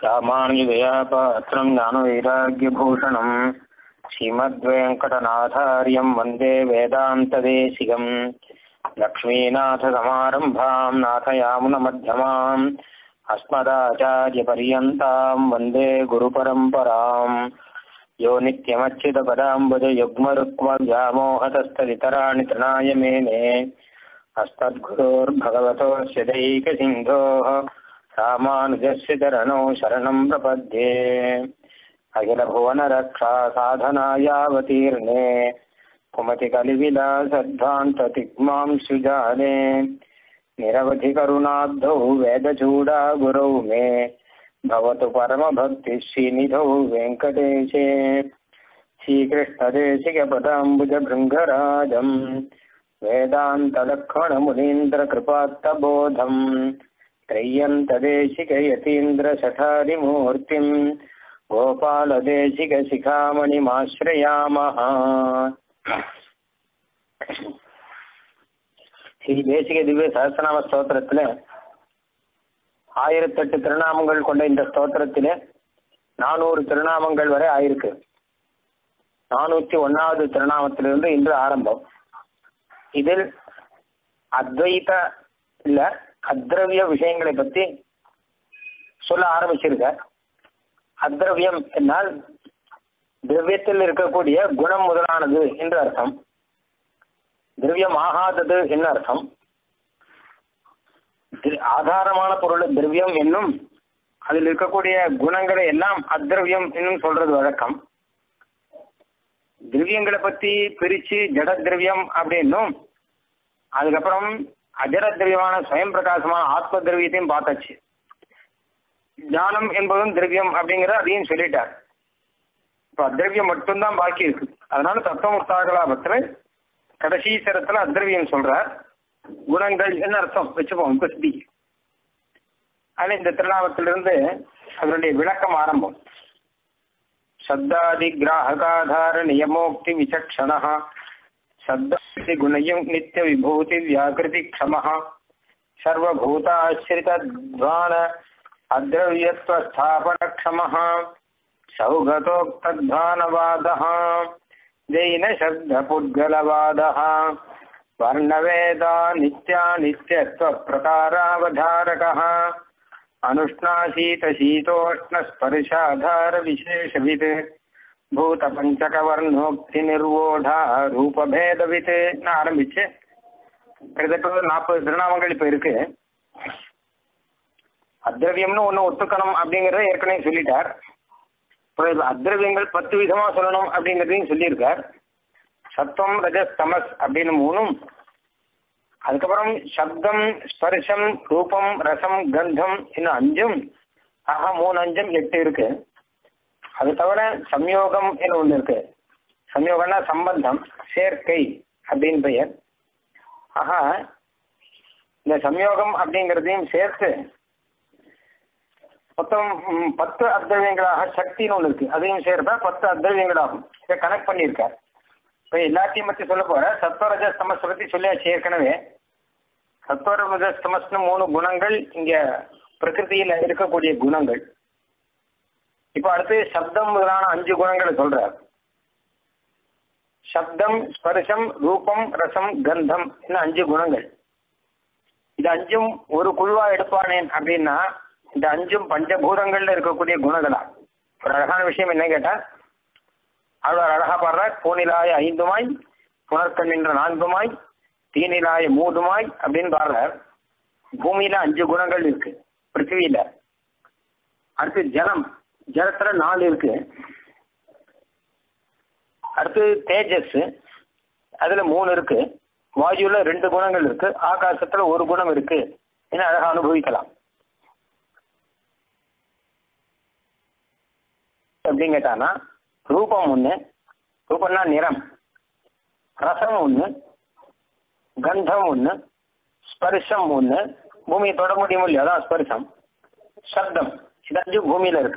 रामानुजदयापात्रं ज्ञानवैराग्यभूषणं श्रीमद्वेङ्कटनाथार्यं वन्दे वेदान्तदेशिकं लक्ष्मीनाथसमारम्भां नाथयामुनमध्यमाम् अस्मदाचार्यपर्यन्तां वन्दे गुरुपरम्पराम् यो नित्यमच्युतपदाम्बुजयुग्मरुक्मव्यामोहतस्तदितराणि तृणाय मेने अस्मद्गुरोर्भगवतोऽस्य दैकसिन्धोः रामानुजस्य चरणौ शरणं प्रपद्ये अखिलभुवनरक्षा साधनायावतीर्णे कुमतिकलिविलासध्वान्ततिग्मां सुजाने निरवधिकरुणाब्धौ वेदचूडा गुरौ मे भवतु परमभक्तिः श्रीनिधौ वेङ्कटेशे श्रीकृष्णदेशिकपदाम्बुजभृङ्गराजं वेदान्तलक्ष्मणमुनीन्द्रकृपात्तबोधं त्रय्यन्तदेशिकयतीन्द्रशठारिमूर्तिं गोपालदेशिकशिखामणिमाश्रयामः। ஸ்ரீ தேசிக திவ்ய சஹஸ்ரநாம ஸ்தோத்திரத்தில் 1008 திருநாமங்கள் கொண்ட இந்த ஸ்தோத்திரத்தில் 400 திருநாமங்கள் வரை ஆயிருக்கு. 401வது திருநாமத்திலிருந்து இன்று ஆரம்பம். இதில் அத்வைத இல்ல அத்ரவிய விஷயங்களை பற்றி சொல்ல ஆரம்பிச்சிருக்க. அத்ரவியம் என்னால் திரவியத்தில் இருக்கக்கூடிய குணம் முதலானது என்று அர்த்தம். திரவியம் ஆகாதது என்ன அர்த்தம்? ஆதாரமான பொருள் திரவியம் என்னும் அதில் இருக்கக்கூடிய குணங்களை எல்லாம் அத்ரவியம் என்னும் சொல்றது வழக்கம். திரவியங்களை பற்றி பிரித்து ஜட திரவியம் அப்படின்னும் அதுக்கப்புறம் அஜட திரவியமான ஸ்வயம் பிரகாசமான ஆத்ம திரவியத்தையும் பார்த்தாச்சு. ஞானம் என்பதும் திரவியம் அப்படிங்கிற அதையும் சொல்லிட்டார். இப்போ அத்ரவியம் மட்டும்தான் பாக்கி இருக்கு. அதனால தத்துவமுக்தாகலாபத்தில் கடைசி தரத்தில் அத்ரவியம் சொல்றார். குணங்கள் என்ன அர்த்தம் வச்சுப்போம் குஸ்தி. ஆனால் இந்த திருநாமத்திலிருந்து அதனுடைய விளக்கம் ஆரம்பம். சப்தாதி கிராஹகாதார நியமோக்தி விசக்ஷணः சப்தாதி குணயம் நித்திய விபூதி வியாகிருதி க்ஷமः சர்வபூதாஸ்ரிதத்வான அத்ரவியத்வ ஸ்தாபன க்ஷமः சௌகதோக்தத்வானவாதः ஜெயின சப்த புத்கலவாதः வர்ணவேதா நித்யாநித்யத்வ பிரகாராவதாரகः அனுஷ்ணாசீத சீதோஷ்ண ஸ்பர்ஷாதார விசேஷவித் பூத பஞ்சகவர்ணோக்தி நிர்வோடா ரூபபேதவித் ஆரம்பிச்சு கிட்டத்தட்ட 40 திருநாமங்கள் இப்போ இருக்கு. அத்ரவியம்னு ஒன்று ஒத்துக்கணும் அப்படிங்கிறத ஏற்கனவே சொல்லிட்டார். அத்ரவியங்கள் 10 விதமாக சொல்லணும் அப்படிங்கிறதையும் சொல்லியிருக்கார். சத்வம் ரஜஸ் தமஸ் அப்படின்னு 3, அதுக்கப்புறம் சப்தம் ஸ்பர்ஷம் ரூபம் ரசம் கந்தம் இன்னும் 5, ஆஹா 3 5 8 இருக்கு. அது தவிர சம்யோகம் என்று ஒன்று இருக்கு. சம்யோகம்னா சம்பந்தம், சேர்க்கை அப்படின்னு பெயர். ஆஹா இந்த சம்யோகம் அப்படிங்கிறதையும் சேர்த்து மொத்தம் 10 அத்ரவியங்களாக சக்தின்னு ஒன்று இருக்கு. அதையும் சேர்த்தா 10 அத்ரவியங்களாகும். இதை கனெக்ட் பண்ணியிருக்கார். இப்போ எல்லாத்தையும் பற்றி சொல்ல போற சத்வரஜ தமஸ் பற்றி சொல்லியாச்சு ஏற்கனவே. சத்வரஜ தமஸ்னு 3 குணங்கள் இங்க பிரகிருதியில் இருக்கக்கூடிய குணங்கள். இப்போ அடுத்து சப்தம் முதலான 5 குணங்களை சொல்றார். சப்தம் ஸ்பர்ஷம் ரூபம் ரசம் கந்தம் இன்னும் 5 குணங்கள். இது 5ம் ஒரு குழுவா எடுப்பானேன் அப்படின்னா இந்த 5ம் பஞ்சபூதங்கள்ல இருக்கக்கூடிய குணங்களா. ஒரு அழகான விஷயம் என்ன கேட்டா, அவர் அழகா பாடுறார். பூனிலாய 5மாய் புனர்கண்ணின்ற 4மாய் தீனிலாய 3மாய் அப்படின்னு பாடுறார். பூமியில 5 குணங்கள் இருக்கு பிருத்திவியில. அடுத்து ஜலம், ஜலத்துல 4 இருக்கு. அடுத்து தேஜஸ், அதுல 3 இருக்கு. வாயுல 2 குணங்கள் இருக்கு. ஆகாசத்துல 1 குணம் இருக்கு. என்ன அழகா அனுபவிக்கலாம். எப்படின்னு கேட்டானா ரூபம் 1, ரூபம்னா நிறம், ரசம் 1, கந்தம் 1, ஸ்பர்ஷம் 1, பூமியை தொட முடியும் இல்லையா அதான் ஸ்பர்ஷம், சப்தம், இது 5 பூமியில இருக்கு.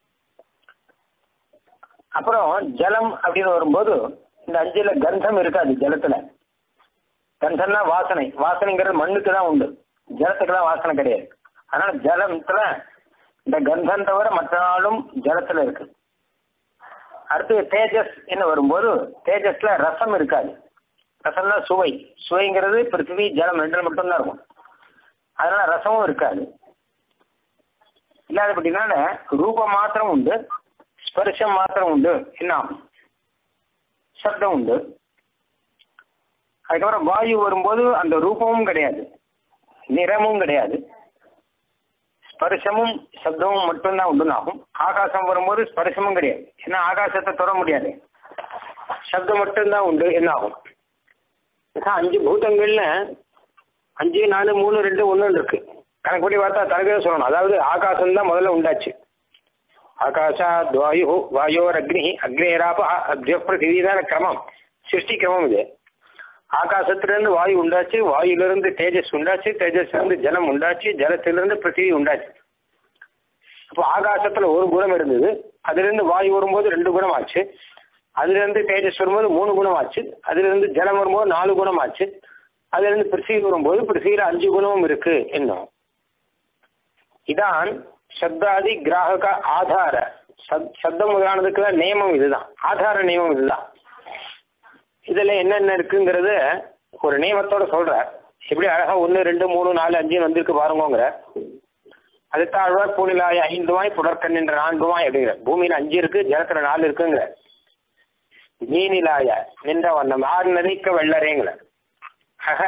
அப்புறம் ஜலம் அப்படின்னு வரும்போது இந்த 5ல கந்தம் இருக்காது. ஜலத்துல கந்தம்னா வாசனை, வாசனைங்கிறது மண்ணுக்கு தான் உண்டு, ஜலத்துக்கு தான் வாசனை கிடையாது. அதனால ஜலத்துல இந்த கந்தம் தவிர மற்ற நாளும் ஜலத்துல இருக்கு. அடுத்து தேஜஸ் என்ன வரும்போது தேஜஸ்ல ரசம் இருக்காது. ரசம்னா சுவை. சுவைங்கிறது பிருத்திவி ஜலம் ரெண்டு மட்டும்தான் இருக்கும். அதனால ரசமும் இருக்காது. இல்லாதபடினால ரூபம் மாத்திரம் உண்டு, ஸ்பர்ஷம் மாத்திரம் உண்டு. என்ன ஆகும்? சப்தம் உண்டு. அதுக்கப்புறம் வாயு வரும்போது அந்த ரூபமும் கிடையாது, நிறமும் கிடையாது, ஸ்பர்ஷமும் சப்தமும் மட்டும்தான் உண்டுனாகும். ஆகாசம் வரும்போது ஸ்பர்ஷமும் கிடையாது, ஏன்னா ஆகாசத்தை தொட முடியாது, சப்தம் மட்டும்தான் உண்டு. என்ன ஆகும்? 5 பூதங்கள்ல 5, 4, 3, 2, 1 இருக்கு. கணக்குப்படி பார்த்தா தலைமையாக சொல்லணும். அதாவது ஆகாசம் தான் முதல்ல உண்டாச்சு. ஆகாஷாத் வாயு, வாயோர் அக்னி, அக்னேராப அப்ஜ பிருத்திவிதான கிரமம், சிருஷ்டி கிரமம் இது. ஆகாசத்திலிருந்து வாயு உண்டாச்சு, வாயுலேருந்து தேஜஸ் உண்டாச்சு, தேஜஸ்லேருந்து ஜலம் உண்டாச்சு, ஜலத்திலிருந்து பிருத்திவி உண்டாச்சு. அப்போ ஆகாசத்தில் ஒரு குணம் இருந்தது, அதிலிருந்து வாயு வரும்போது 2 குணம் ஆச்சு, அதிலிருந்து தேஜஸ் வரும்போது 3 குணம் ஆச்சு, அதிலிருந்து ஜலம் வரும்போது 4 குணம் ஆச்சு, அதிலிருந்து பிருத்திவி வரும்போது பிருத்திவியில் 5 குணமும் இருக்கு. என்ன இதான் சப்தாதி கிராஹக ஆதார சப்தம் முதலானதுக்குலாம் நியமம் இதுதான், ஆதார நியமம் இதுதான். இதில் என்னென்ன இருக்குங்கிறது ஒரு நியமத்தோட சொல்கிறார். எப்படி அழகாக 1, 2, 3, 4, 5 வந்திருக்கு பாருங்கிற. அது தாழ்வார் பூனிலாய 5 புடற்கண் என்ற 4 அப்படிங்கிற. பூமியில் 5 இருக்கு, ஜலத்தில் 4 இருக்குங்கிற. மீனிலாய நின்ற வண்ணம் 6 நதிக்க வெள்ளரேங்கிற. ஆக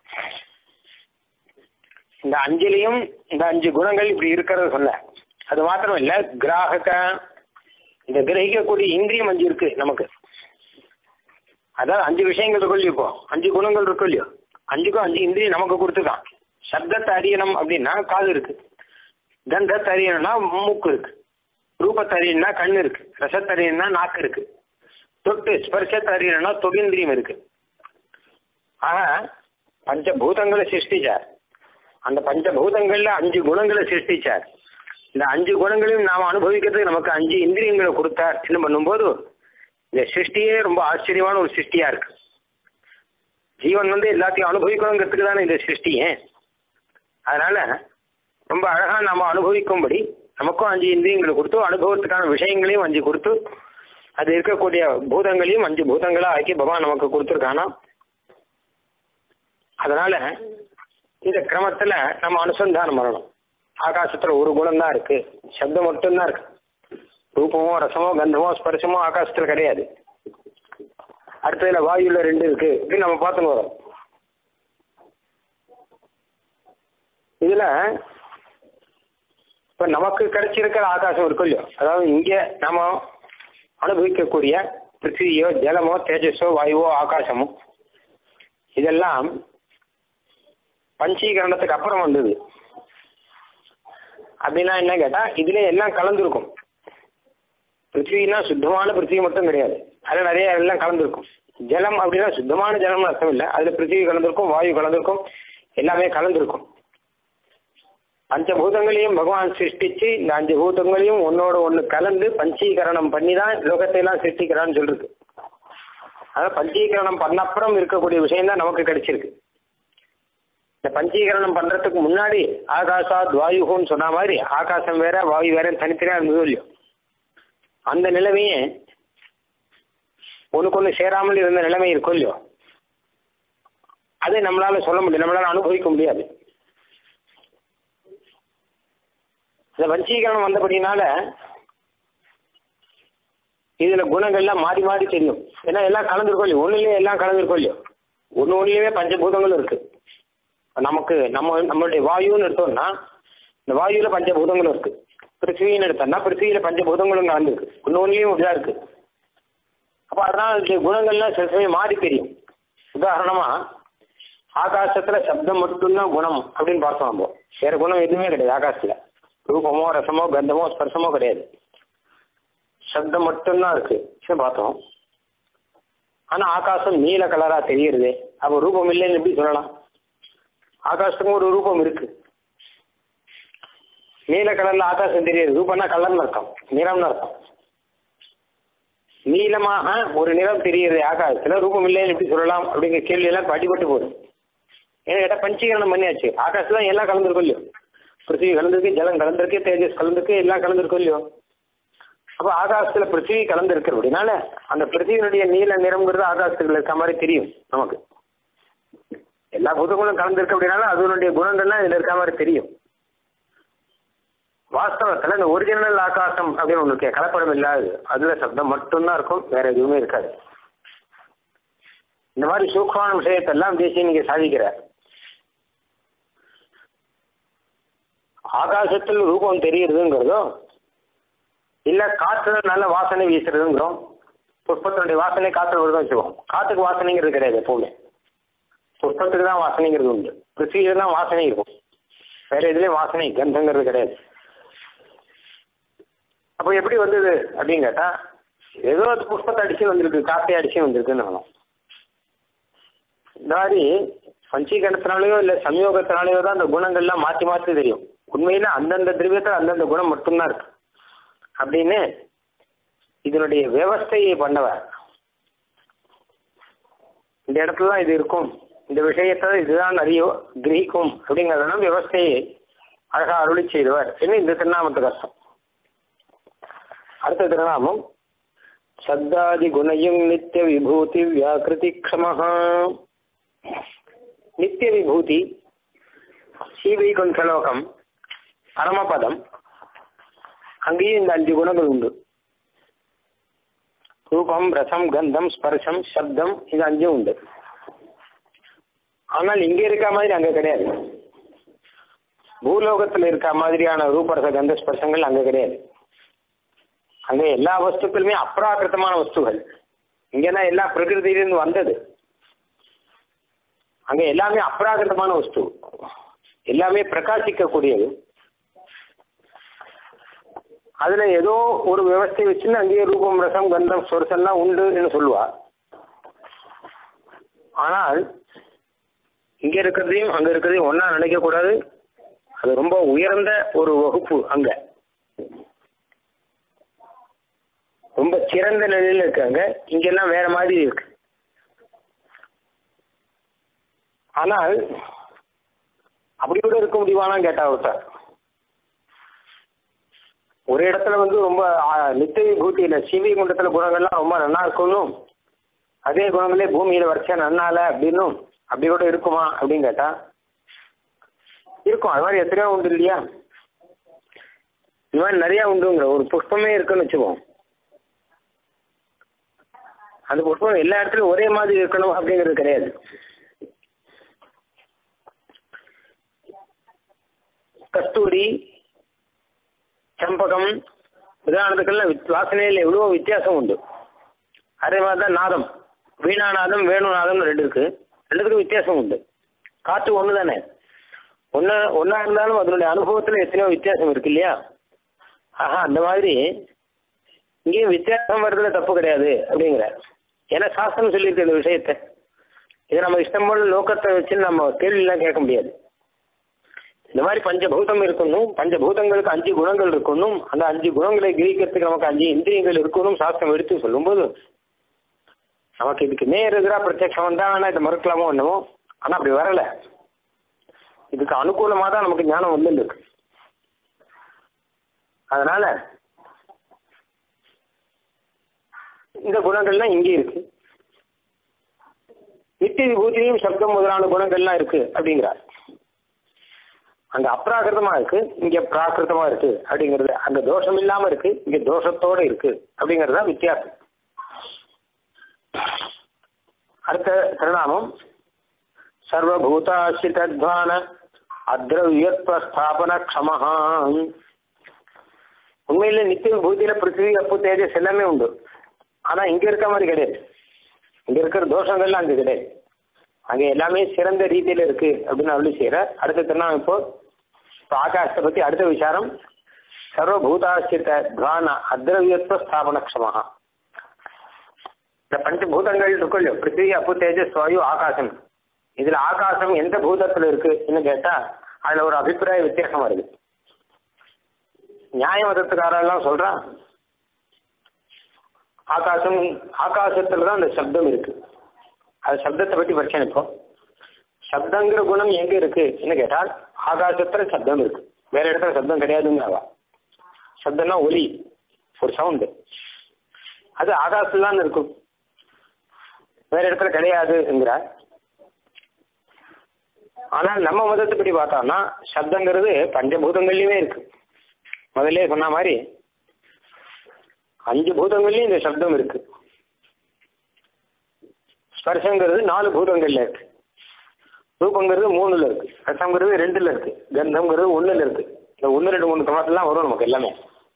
இந்த 5லையும் இந்த 5 குணங்கள் இப்படி இருக்கிறத சொல்ல. அது மாத்திரம் இல்லை, கிராஹக இந்த கிரகிக்கக்கூடிய இந்திரியம் 5 இருக்கு நமக்கு. அதாவது 5 விஷயங்கள் இருக்கும் இல்லையோ, இப்போ 5 குணங்கள் இருக்கும் இல்லையோ, 5க்கும் 5 இந்திரியம் நமக்கு கொடுத்துதான். சப்தத்தை அறியணும் அப்படின்னா காது இருக்கு, கந்தத்தை அறியணும்னா மூக்கு இருக்கு, ரூபத்தை அறியணும்னா கண் இருக்கு, ரசத்தை அறியணும்னா நாக்கு இருக்கு, தொட்டு ஸ்பர்ஷத்தை அறியணும்னா தொழிந்திரியம் இருக்கு. ஆக பஞ்சபூதங்களை சிருஷ்டிச்சார். அந்த பஞ்சபூதங்கள்ல 5 குணங்களை சிருஷ்டிச்சார். இந்த 5 குணங்களையும் நாம் அனுபவிக்கிறதுக்கு நமக்கு 5 இந்திரியங்களை கொடுத்தார். என்ன பண்ணும்போது இந்த சிருஷ்டியே ரொம்ப ஆச்சரியமான ஒரு சிருஷ்டியா இருக்கு. ஜீவன் எல்லாத்தையும் அனுபவிக்கணுங்கிறதுக்கு தானே இந்த சிருஷ்டியே. அதனால ரொம்ப அழகா நாம அனுபவிக்கும்படி நமக்கும் 5 இந்திரியங்களை கொடுத்து, அனுபவத்துக்கான விஷயங்களையும் 5 கொடுத்து, அது இருக்கக்கூடிய பூதங்களையும் 5 பூதங்களா ஆக்கி பகவான் நமக்கு கொடுத்துருக்கானா. அதனால இந்த கிரமத்துல நம்ம அனுசந்தானம் பண்ணணும். ஆகாசத்துல ஒரு குணம் தான் இருக்கு, சப்தம் மட்டும்தான் இருக்கு. ரூபமோ ரசமோ கந்தமோ ஸ்பர்சமோ ஆகாசத்துல கிடையாது. அடுத்ததுல வாயுல 2 இருக்கு அப்படின்னு நம்ம பார்த்துன்னு வரோம். இதுல இப்ப நமக்கு கிடைச்சிருக்கிற ஆகாசம் இருக்கும் இல்லையோ, அதாவது இங்க நம்ம அனுபவிக்கக்கூடிய பிருத்திவியோ ஜலமோ தேஜஸோ வாயுவோ ஆகாசமோ இதெல்லாம் பஞ்சீகரணத்துக்கு அப்புறம் வந்தது. அப்படின்னா என்ன கேட்டா, இதுல எல்லாம் கலந்துருக்கும். பிருத்திவினா சுத்தமான பிருத்திவி மட்டும் கிடையாது, அதில் நிறைய எல்லாம் கலந்துருக்கும். ஜலம் அப்படின்னா சுத்தமான ஜலம்னு அர்த்தம் இல்லை, அதில் பிருத்திவி கலந்துருக்கும், வாயு கலந்துருக்கும், எல்லாமே கலந்துருக்கும். பஞ்சபூதங்களையும் பகவான் சிருஷ்டிச்சு இந்த 5 பூதங்களையும் ஒன்னோட ஒன்று கலந்து பஞ்சீகரணம் பண்ணி தான் லோகத்தை எல்லாம் சிருஷ்டிக்கிறான்னு சொல்லிருக்கு. அதாவது பஞ்சீகரணம் பண்ண அப்புறம் இருக்கக்கூடிய விஷயம் தான் நமக்கு கிடைச்சிருக்கு. இந்த பஞ்சீகரணம் பண்றதுக்கு முன்னாடி ஆகாசாத் வாயுன்னு சொன்ன மாதிரி ஆகாசம் வேற வாயு வேற தனித்தனியா இருந்தது இல்லையோ, அந்த நிலைமையே ஒன்றுக்கு சேராமல் இருந்த நிலைமை இருக்கும் இல்லையோ, அதை நம்மளால சொல்ல முடியும், நம்மளால அனுபவிக்க முடியாது. இந்த பஞ்சீகரணம் வந்தபடினால இதுல குணங்கள்லாம் மாறி மாறி தெரியும். ஏன்னா எல்லாம் கலந்துருக்கோம் இல்லையோ, ஒன்றுலேயே எல்லாம் கலந்துருக்கோம் இல்லையோ, ஒன்றுலேயே பஞ்சபூதங்களும் இருக்கு. நமக்கு நம்மளுடைய வாயுன்னு எடுத்தோம்னா இந்த வாயுல பஞ்சபூதங்களும் இருக்கு. பிருத்திவின்னு எடுத்தோம்னா பிருத்திவியில பஞ்சபூதங்களும் கலந்துருக்கு, ஒன்றுலேயும் இப்படிதான் இருக்கு. அப்போ அதனால குணங்கள்லாம் சில சமயம் மாறி தெரியும். உதாரணமா ஆகாசத்துல சப்தம் மட்டும்தான் குணம் அப்படின்னு பார்த்தோம். நம்ம வேற குணம் எதுவுமே கிடையாது ஆகாசத்துல. ரூபமோ ரசமோ கந்தமோ ஸ்பர்சமோ கிடையாது, சப்தம் மட்டும்தான் இருக்கு பார்த்தோம். ஆனா ஆகாசம் நீல கலரா தெரியுது. அப்போ ரூபம் இல்லைன்னு எப்படி சொல்லலாம்? ஆகாசத்துக்கும் ஒரு ரூபம் இருக்கு. நீல கலர்ல ஆகாசம் தெரியுது, ரூபம்னா கலர்னு அர்த்தம், நிறம்னு அர்த்தம். நீளமாக ஒரு நிறம் தெரியுது ஆகாசத்துல, ரூபம் இல்லைன்னு எப்படி சொல்லலாம் அப்படிங்கிற கேள்வி எல்லாம் அடிபட்டு போகுது. ஏன்னா கேட்டா பஞ்சீகரணம் பண்ணியாச்சு, ஆகாசத்துல எல்லாம் கலந்துருக்கும் இல்லையோ. பிருத்திவி கலந்துருக்கு, ஜலம் கலந்துருக்கு, தேஜஸ் கலந்துருக்கு, எல்லாம் கலந்துருக்கும் இல்லையோ. அப்போ ஆகாசத்துல பிருத்திவி கலந்துருக்கு அப்படின்னால அந்த பிருத்திவினுடைய நீல நிறம்ங்கிறது ஆகாசத்துல இருக்க மாதிரி தெரியும் நமக்கு. எல்லா பூதங்களும் கலந்துருக்கு அப்படின்னால அதனுடைய குணங்கள்லாம் இதுல இருக்க மாதிரி தெரியும். வாஸ்தவத்துல இந்த ஒரிஜினல் ஆகாசம் அப்படின்னு ஒண்ணு இருக்கு, கலப்படம் இல்லாது, அதுல சப்தம் மட்டும்தான் இருக்கும், வேற எதுவுமே இருக்காது. இந்த மாதிரி சூக்ஷ்மமான விஷயத்தெல்லாம் தேசியம் நீங்க சாதிக்கிறார். ஆகாசத்தில் ரூபம் தெரியுறதுங்கிறதோ இல்ல காற்றுல நல்ல வாசனை வீசுறதுங்கிறோம். புஷ்பத்தினுடைய வாசனை காற்று வருதும் வச்சுக்கோம். காற்றுக்கு வாசனைங்கிறது கிடையாது எப்பவுமே. புஷ்பத்துக்கு தான் வாசனைங்கிறது உண்டு, பிருத்திவியில தான் வாசனை இருக்கும், வேற எதுலேயும் வாசனை கந்தங்கிறது கிடையாது. அப்போ எப்படி வந்தது அப்படின்னு கேட்டா ஏதோ அது புஷ்பத்தை அடிச்சு வந்திருக்கு, காற்றை அடிச்சு வந்திருக்குன்னு வேணும். இந்த மாதிரி பஞ்சீகரணத்தினாலேயோ இல்லை சம்யோகத்தினாலேயோ தான் அந்த குணங்கள்லாம் மாற்றி மாற்றி தெரியும். உண்மையில அந்தந்த திரவியத்தில் அந்தந்த குணம் மட்டும்தான் இருக்கு அப்படின்னு இதனுடைய விவஸ்தையை பண்ணவர். இந்த இடத்துல தான் இது இருக்கும், இந்த விஷயத்தை இதுதான் அறியோ கிரகிக்கும் அப்படிங்கிறதுனால விவஸ்தையை அழகா அருளி செய்தவர் என்ன இந்த திருநாமத்துக்கு அர்த்தம். அடுத்த திருநாமம் சத்தாதி குணையும் நித்திய விபூதி வியாக்கிருதி க்ஷமஹா. நித்திய விபூதி, ஸ்ரீவைகுண்டலோகம், பரமபதம், அங்கேயும் இந்த 5 குணங்கள் உண்டு. ரூபம், ரசம், கந்தம், ஸ்பர்ஷம், சப்தம், இது 5 உண்டு. ஆனால் இங்க இருக்க மாதிரி அங்க கிடையாது. பூலோகத்தில் இருக்க மாதிரியான ரூபரச கந்த ஸ்பர்சங்கள் அங்க கிடையாது. அங்க எல்லா வஸ்துக்களுமே அப்ராகிருத்தமான வஸ்துகள். இங்கன்னா எல்லா பிரகிருதியிலிருந்து வந்தது. அங்க எல்லாமே அப்ராகிருத்தமான வஸ்து, எல்லாமே பிரகாசிக்கக்கூடியது. அதுல ஏதோ ஒரு விவஸ்தை வச்சுன்னு அங்கேயே ரூபம், ரசம், கந்தம், ஸ்பர்சம்லாம் உண்டுன்னு சொல்லுவா. ஆனால் இங்க இருக்கிறதையும் அங்க இருக்கிறதையும் ஒன்னா நினைக்க கூடாது. அது ரொம்ப உயர்ந்த ஒரு வகுப்பு, அங்க ரொம்ப சிறந்த நிலையில இருக்காங்க. இங்கெல்லாம் வேற மாதிரி இருக்கு. ஆனால் அப்படி கூட இருக்க முடியுமான்னு கேட்டா ஒருத்தர், ஒரு இடத்துல ரொம்ப நித்திய விபூதியில ஸ்ரீவைகுண்டத்துல குணங்கள்லாம் ரொம்ப நல்லா இருக்கணும், அதே குணங்களே பூமியில வரைச்சா நன்னால அப்படின்னும் அப்படி கூட இருக்குமா அப்படின்னு கேட்டா இருக்கும். அது மாதிரி எத்தனையோ உண்டு இல்லையா? இது மாதிரி நிறைய உண்டுங்கிற ஒரு புஷ்பமே இருக்குன்னு வச்சுக்கோம். அந்த புஷ்பம் எல்லா இடத்துலையும் ஒரே மாதிரி இருக்கணும் அப்படிங்கிறது கிடையாது. கஸ்தூரி, சம்பகம், உதாரணத்துக்கெல்லாம் வாசனையில் எவ்வளோ வித்தியாசம் உண்டு. அதே மாதிரி தான் நாதம், வீணாநாதம், வேணுநாதம் 2 இருக்கு. 2த்துக்கும் வித்தியாசம் உண்டு. காற்று ஒன்று தானே, ஒன்றா இருந்தாலும் அதனுடைய அனுபவத்தில் எத்தனையோ வித்தியாசம் இருக்கு இல்லையா? ஆஹா, அந்த மாதிரி இங்கேயும் வித்தியாசம் வர்றதுல தப்பு கிடையாது அப்படிங்கிற. ஏன்னா சாஸ்திரம் சொல்லியிருக்கு இந்த விஷயத்தை. இதை நம்ம இஷ்டம் போல லோக்கத்தை வச்சு நம்ம கேள்வியெல்லாம் கேட்க முடியாது. இந்த மாதிரி பஞ்சபூதம் இருக்கணும், பஞ்சபூதங்களுக்கு 5 குணங்கள் இருக்கணும், அந்த 5 குணங்களை கிரகிக்கிறதுக்கு நமக்கு 5 இந்திரியங்கள் இருக்கணும் சாஸ்திரம் எடுத்து சொல்லும்போது நமக்கு இதுக்கு நேர் எதிராக பிரத்யட்சம் வந்தா வேணா இதை மறுக்கலாமோ என்னமோ. ஆனால் அப்படி வரல. இதுக்கு அனுகூலமாக தான் நமக்கு ஞானம் வந்துருக்கு. அதனால இந்த குணங்கள்லாம் இங்கே இருக்கு. நித்திய விபூதியும் சப்தம் முதலான குணங்கள்லாம் இருக்கு அப்படிங்கிறார். அங்க அப்ராகிருதமா இருக்கு, இங்க பிராகிருதமா இருக்கு அப்படிங்கிறது. அங்க தோஷம் இல்லாம இருக்கு, இங்க தோஷத்தோட இருக்கு அப்படிங்கிறது தான் வித்தியாசம். அடுத்த திருநாமம் சர்வபூதாசிதத்வான அத்ரவ்யத்வஸ்தாபன க்ஷமஹா. உண்மையில நித்திய விபூதியில பிருத்திவி, அப்பு, தேஜஸ் எல்லாமே உண்டு. ஆனா இங்க இருக்க மாதிரி கிடையாது. இங்க இருக்கிற தோஷங்கள்லாம் அங்க கிடையாது. அங்க எல்லாமே சிறந்த ரீதியில இருக்கு அப்படின்னு அருளி செய்யற. அடுத்த திருநாமம் இப்போ ஆகாசத்தை பத்தி அடுத்த விசாரம். சர்வபூதாசிதத்வான அத்ரவ்யத்வ ஸ்தாபன க்ஷமஹா. இந்த பஞ்சபூதங்கள் இருக்கும் இல்லையோ, பிருத்திவி, அப்பு, தேஜஸ், வாயு, ஆகாசம். இதுல ஆகாசம் எந்த பூதத்துல இருக்குன்னு கேட்டா அதுல ஒரு அபிப்பிராய வித்தியாசம் வருது. நியாய மதத்துக்காரெல்லாம் சொல்றான் ஆகாசம், ஆகாசத்துலதான் அந்த சப்தம் இருக்கு. அது சப்தத்தை பற்றி பிரச்சனை. இப்போ சப்தங்கிற குணம் எங்க இருக்குன்னு கேட்டால் ஆகாசத்துல சப்தம் இருக்கு. வேற இடத்துல சப்தம் கிடையாதுங்கிறவா. சப்தம்னா ஒலி, ஒரு சவுண்டு, அது ஆகாசத்துல தான் இருக்கும், வேற இடத்துல கிடையாதுங்கிறார். ஆனால் நம்ம மதத்துப்படி பார்த்தோம்னா சப்தங்கிறது பஞ்சபூதங்கள்லையுமே இருக்கு. முதல்ல சொன்ன மாதிரி 5 பூதங்கள்லையும் இந்த சப்தம் இருக்கு. ஸ்பர்ஷங்கிறது 4 பூதங்கள்ல இருக்கு, ரூபங்கிறது 3ல இருக்கு, ரசங்கிறது 2ல இருக்கு, கந்தம்ங்கிறது 1ல இருக்கு. இந்த 1, 2, 3 கிரமத்துலாம் வரும் நமக்கு எல்லாமே.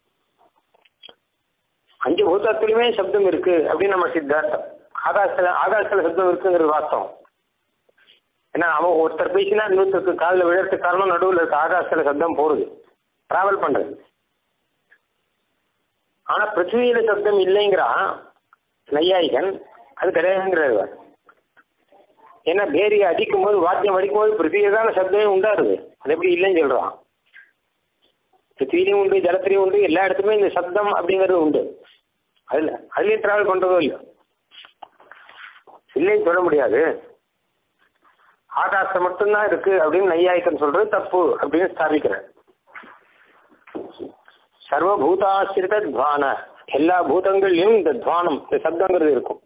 5 பூதத்திலுமே சப்தம் இருக்கு அப்படின்னு நம்ம சித்தாந்தம். ஆகாசத்துல சப்தம் இருக்குங்கிறது வாஸ்தவம். ஏன்னா அவன் ஒருத்தர் பேசினா இன்னொருத்தருக்கு காலில் விழறதுக்கு காரணம் நடுவில் இருக்க ஆகாசத்துல சப்தம் போறது, டிராவல் பண்றது. ஆனா பிருத்திவியில சப்தம் இல்லைங்கிறான் நையாயிகன், அது கிடையாதுங்கிறார். ஏன்னா பேரியை அடிக்கும் போது, வாத்தியம் அடிக்கும் போது பிருத்திவியதான சப்தமே உண்டாருது, அது எப்படி இல்லைன்னு சொல்றான். பிருத்திவிலையும் உண்டு, ஜலத்திலையும் உண்டு, எல்லா இடத்துலையுமே இந்த சப்தம் அப்படிங்கிறது உண்டு. அதுலேயும் டிராவல் பண்றதோ இல்லைன்னு சொல்ல முடியாது. ஆகாசம் மட்டும்தான் இருக்கு அப்படின்னு நையாயிக்கன் சொல்றது தப்பு அப்படின்னு ஸ்தாபிக்கிறேன். சர்வபூதாசிரித துவான, எல்லா பூதங்கள்லையும் இந்த துவானம், இந்த சப்தங்கிறது இருக்கும்.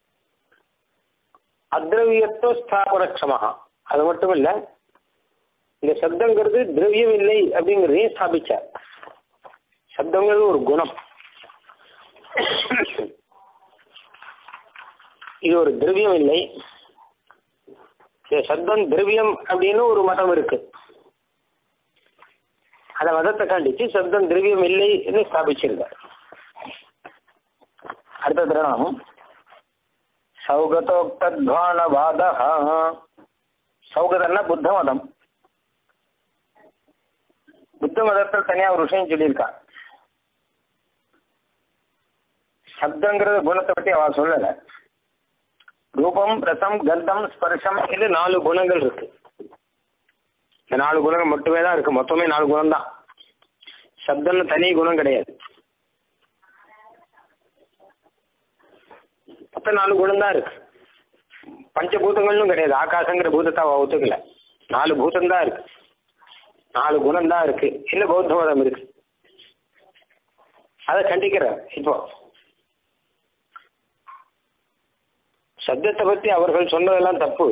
அத்ரவியத்தோ ஸ்தாபனக்ஷமஹா, அது மட்டும் இல்ல, இந்த சப்தங்கிறது திரவியம் இல்லை அப்படிங்கிறதையும் ஸ்தாபிச்சார். சப்தங்கிறது ஒரு குணம், இது ஒரு திரவியம் இல்லை. சப்தம் திரவியம் அப்படின்னு ஒரு மதம் இருக்கு, அந்த மதத்தை கண்டிச்சு சப்தம் திரவியம் இல்லைன்னு ஸ்தாபிச்சிருக்கார். அடுத்த திரணம் சௌகதோக்தத்வானவாத. சௌகதன்னா புத்த மதம். புத்த மதத்தில் தனியா ஒரு விஷயம் சொல்லியிருக்கா. சப்தங்கிறது குணத்தை பற்றி அவ சொல்லல. ரூபம், ரசம், கந்தம், ஸ்பர்ஷம், இது 4 குணங்கள் இருக்கு. இந்த 4 குணங்கள் மட்டுமே தான் இருக்கு, மொத்தமே 4 குணம் தான். சப்தம்னு தனி குணம் கிடையாது, மொத்தம் 4 குணம் தான் இருக்கு. பஞ்சபூதங்களும் கிடையாது, ஆகாசங்கிற பூதத்தை அவ ஒத்துக்கல. 4 பூதம் தான் இருக்கு, 4 குணம் தான் இருக்கு. இல்லை பௌத்த மதம் இருக்கு, அதை கண்டிக்கிற. இப்போ சப்தத்தை பற்றி அவர்கள் சொன்னதெல்லாம் தப்பு.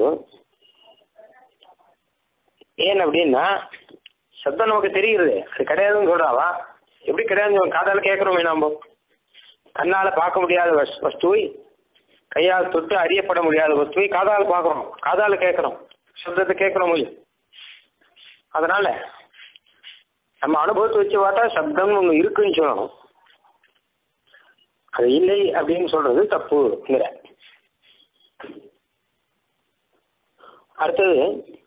ஏன் அப்படின்னா சப்தம் நமக்கு தெரிகிறது, அது கிடையாதுன்னு சொல்றாவா. எப்படி கிடையாதுன்னு காதால் கேட்குறோமே, நாம் கண்ணால் பார்க்க முடியாத வஸ்துவை, கையால் தொட்டு அறியப்பட முடியாத வஸ்துவை காதால் பார்க்குறோம், காதால் கேட்குறோம், சப்தத்தை கேட்குறோம் மொழி. அதனால நம்ம அனுபவத்தை வச்சு பார்த்தா சப்தம்னு ஒன்று இருக்குன்னு சொல்லணும், அது இல்லை அப்படின்னு சொல்றது தப்புங்கிற. அடுத்தது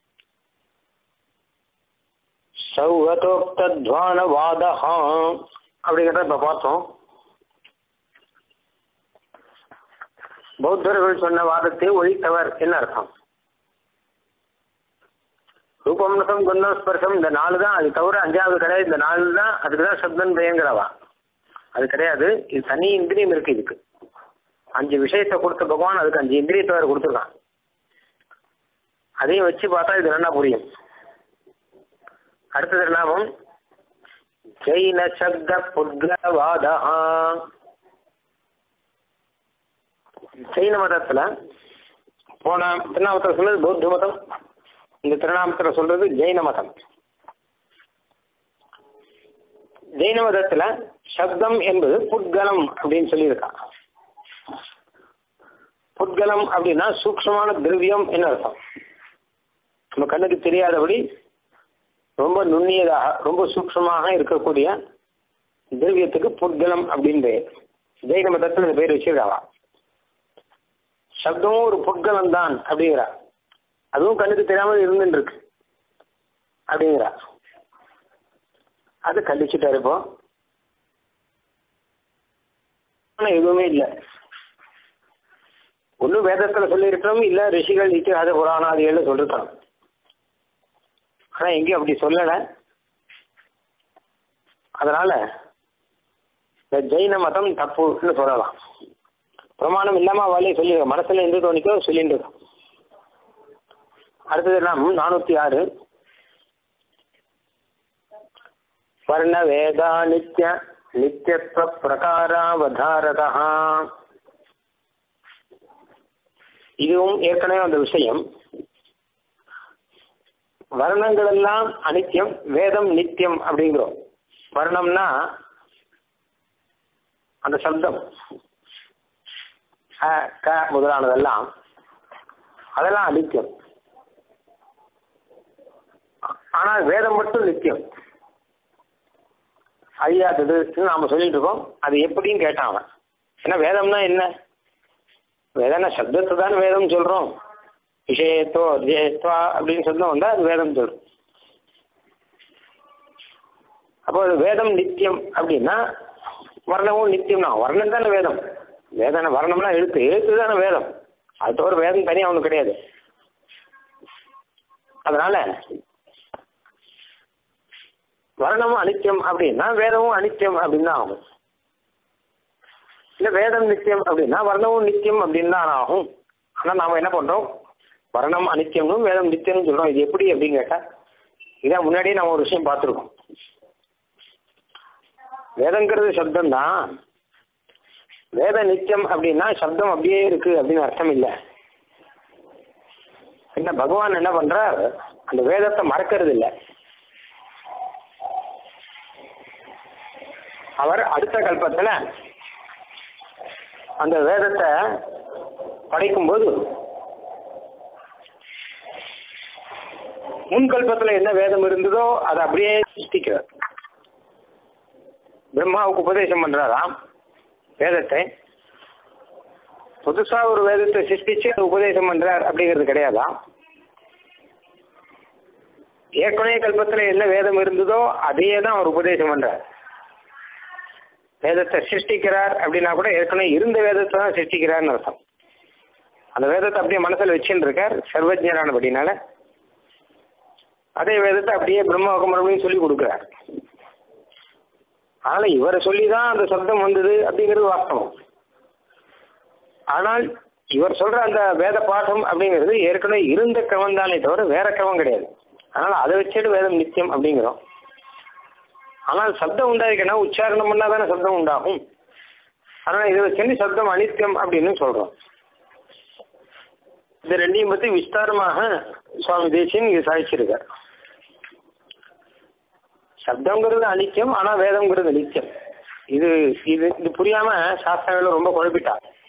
சௌகதோக்தத்வானவாத அப்படிங்கிறத இப்போ பார்த்தோம். பௌத்தர்கள் சொன்ன வாதத்தை ஒழித்தவர் என்ன அர்த்தம்? ரூபம், ரசம், கந்தம், ஸ்பர்ஷம், இந்த 4 தான், அது தவிர 5வது கிடையாது. இந்த 4 தான், அதுக்கு தான் சப்தம் பயங்கரவா. அது கிடையாது, இது தனி இந்திரியம் இருக்கு. இதுக்கு 5 விஷயத்தை கொடுத்த பகவான், அதுக்கு 5 இந்திரியத்தை வேறு கொடுத்துருக்கான். அதையும் வச்சு பார்த்தா இது நல்லா புரியும். அடுத்தது நாமம் ஜெயின சப்த புத்கவாத. ஜெயின மதத்துல போன திருநாமத்தில் சொல்றது பௌத்த மதம், இந்த திருநாமத்தில் சொல்றது ஜெயின மதம். ஜெயின மதத்துல சப்தம் என்பது புட்கலம் அப்படின்னு சொல்லியிருக்கான். புட்கலம் அப்படின்னா சூக்ஷ்மமான திரவியம் என்ன அர்த்தம்? நம்ம கண்ணுக்கு தெரியாதபடி ரொம்ப நுண்ணியதாக, ரொம்ப சூக்ஷ்மமாக இருக்கக்கூடிய திரவியத்துக்கு புட்கலம் அப்படின்னு பெயர். ஜெயின மதத்தில் இந்த பேர் வச்சிருக்காவா. சப்தமும் ஒரு புட்கலம் தான் அப்படிங்கிறா, அதுவும் கண்ணுக்கு தெரியாமல் இருந்துட்டு இருக்கு அப்படிங்கிறா. அது கண்டிச்சுட்டாரு. இப்போ ஆனால் எதுவுமே இல்லை. ஒன்றும் வேதத்தில் சொல்லியிருக்கிறோம், இல்லை ரிஷிகள் இத்திஹாச புராணாதிகள் சொல்லிருக்கிறோம். ஆனால் எங்கேயும் அப்படி சொல்லலை. அதனால இந்த ஜெயின மதம் தப்புன்னு சொல்லலாம். பிரமாணம் இல்லாமல் அவளே சொல்லியிருக்கோம், மனசில் எந்த தோணிக்கோ சொல்லிட்டு இருக்கோம். அடுத்தது எல்லாம் 406 வர்ண வேதா நித்ய நித்தியத்துவ பிரகாராவதாரதா. இதுவும் ஏற்கனவே அந்த விஷயம். வர்ணங்கள் எல்லாம் அனித்தியம், வேதம் நித்தியம் அப்படிங்கிறோம். வர்ணம்னா அந்த சப்தம் க முதலானதெல்லாம் அதெல்லாம் அனித்தியம். ஆனால் வேதம் மட்டும் நித்தியம், அழியாதது நாம சொல்லிட்டு இருக்கோம். அது எப்படின்னு கேட்டான். ஏன்னா வேதம்னா என்ன? வேதம்னா சப்தத்தை தான் வேதம் சொல்றோம். விஷயத்தோ அத்தியயத்வா அப்படின்னு சப்தம் வந்தா அது வேதம் சொல்றோம். அப்போ அது வேதம் நித்தியம் அப்படின்னா வர்ணமும் நித்தியம் தான். வர்ணம் தானே வேதம். வேதனை வர்ணம்னா எழுத்து, எழுத்து தானே வேதம். அது தவிர வேதம் தனியாக ஒன்றும் கிடையாது. அதனால வர்ணமும் அனித்தியம் அப்படின்னா வேதமும் அனித்தியம் அப்படின்னு தான் ஆகும். இல்லை வேதம் நித்தியம் அப்படின்னா வர்ணமும் நித்தியம் அப்படின்னு தான் ஆகும். ஆனால் நாம் என்ன பண்ணுறோம், வர்ணம் அனித்தியம்னு வேதம் நித்தியம்னு சொல்கிறோம். இது எப்படி அப்படின்னு கேட்டால், இதான் முன்னாடியே நம்ம ஒரு விஷயம் பார்த்துருக்கோம். வேதங்கிறது சப்தம் தான். வேத நித்தியம் அப்படின்னா சப்தம் அப்படியே இருக்கு அப்படின்னு அர்த்தம் இல்லை. என்ன பகவான் என்ன பண்றார், அந்த வேதத்தை மறக்கிறது இல்லை. அவர் அடுத்த கல்பத்தில் அந்த வேதத்தை படைக்கும்போது முன்கல்பத்தில் என்ன வேதம் இருந்ததோ அதை அப்படியே சிருஷ்டிக்கிறார். பிரம்மாவுக்கு உபதேசம் பண்றாராம் வேதத்தை. புதுசா ஒரு வேதத்தை சிருஷ்டிச்சு அது உபதேசம் பண்றார் அப்படிங்கிறது கிடையாதான். ஏற்கனவே கல்பத்தில் என்ன வேதம் இருந்ததோ அதையே தான் அவர் உபதேசம் பண்றார். வேதத்தை சிருஷ்டிக்கிறார் அப்படின்னா கூட ஏற்கனவே இருந்த வேதத்தை தான் சிருஷ்டிக்கிறார்னு அர்த்தம். அந்த வேதத்தை அப்படியே மனசில் வச்சுன்னு இருக்கார் சர்வஜனானபடினால. அதே வேதத்தை அப்படியே பிரம்மாவுக்கு மறுபடியும் சொல்லி கொடுக்குறார். அதனால இவரை சொல்லி தான் அந்த சப்தம் வந்தது அப்படிங்கிறது வாஸ்தவம். ஆனால் இவர் சொல்ற அந்த வேத பாடம் அப்படிங்கிறது ஏற்கனவே இருந்த கிரமம் தானே தவிர வேற கிரமம் கிடையாது. அதனால அதை வச்சுட்டு வேதம் நித்தியம் அப்படிங்கிறோம். ஆனால் சப்தம் உண்டாயிருக்கனா உச்சாரணம் பண்ணா தானே சப்தம் உண்டாகும். அதனால இதை வச்சு சப்தம் அனித்தியம் அப்படின்னு சொல்றோம். இது ரெண்டையும் பற்றி விஸ்தாரமாக சுவாமி தேசியன் இது சாதிச்சிருக்கார். சப்தங்கிறது அனித்தியம், ஆனால் வேதம்ங்கிறது நித்தியம். இது இது இது புரியாம சாஸ்திரங்கள் ரொம்ப குழப்பிட்டா.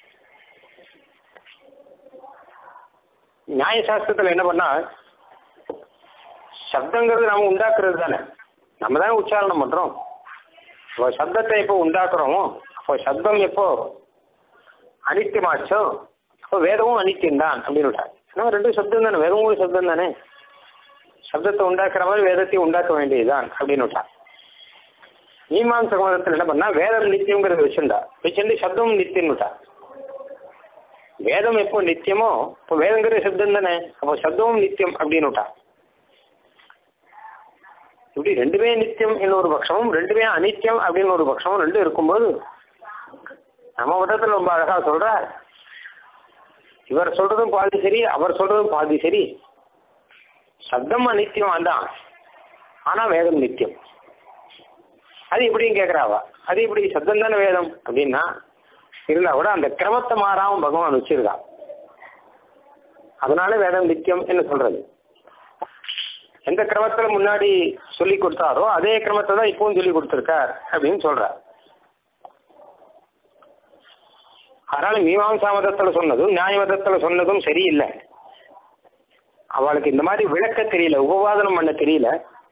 நியாய சாஸ்திரத்தில் என்ன பண்ணா, சப்தங்கிறது நாம உண்டாக்குறது தானே, நம்ம தானே உச்சாரணம் பண்றோம். இப்போ சப்தத்தை எப்போ உண்டாக்குறோமோ அப்போ சப்தம் எப்போ அனித்தியமாச்சோ அப்போ வேதமும் அனித்தியம் தான் அப்படின்னு விட்டார். ஏன்னா ரெண்டும் சப்தம் தானே, வேதமும் ஒரு சப்தம் தானே. சப்தத்தை உண்டாக்குற மாதிரி வேதத்தையும் உண்டாக்க வேண்டியதுதான் அப்படின்னு விட்டார். மீமாம்ச மதத்தில் என்ன பண்ணா, வேதம் நித்தியம்ங்கிறது வச்சுட்டு சப்தமும் நித்தியம் விட்டார். வேதம் எப்போ நித்தியமோ இப்போ வேதங்கிறது சப்தம் தானே, அப்போ சப்தமும் நித்தியம் அப்படின்னு விட்டார். இப்படி ரெண்டுமே நித்தியம் இன்னொரு பட்சமும் ரெண்டுமே அனித்தியம் அப்படின்னு ஒரு பட்சமும் ரெண்டும் இருக்கும்போது நம்ம மதத்தில் ரொம்ப அழகா சொல்றார். இவர் சொல்றதும் பாதி சரி, அவர் சொல்றதும் பாதி சரி. சப்தம் அனித்தியம் தான், ஆனா வேதம் நித்தியம். அது எப்படின்னு கேட்கிறாவா, அது எப்படி சப்தம் தானே வேதம் அப்படின்னா இருந்தா கூட அந்த கிரமத்தை மாறாம பகவான் வச்சிருக்கா. அதனால வேதம் நித்தியம் என்ன சொல்றது. எந்த கிரமத்துல முன்னாடி சொல்லி கொடுத்தாரோ அதே கிரமத்தை தான் இப்பவும் சொல்லி கொடுத்துருக்கார் அப்படின்னு சொல்றார். அதனால மீமாம்சா மதத்துல சொன்னதும் நியாய மதத்துல சொன்னதும் சரியில்லை. அவளுக்கு இந்த மாதிரி விளக்க தெரியல, உபவாதனம் பண்ண தெரியல.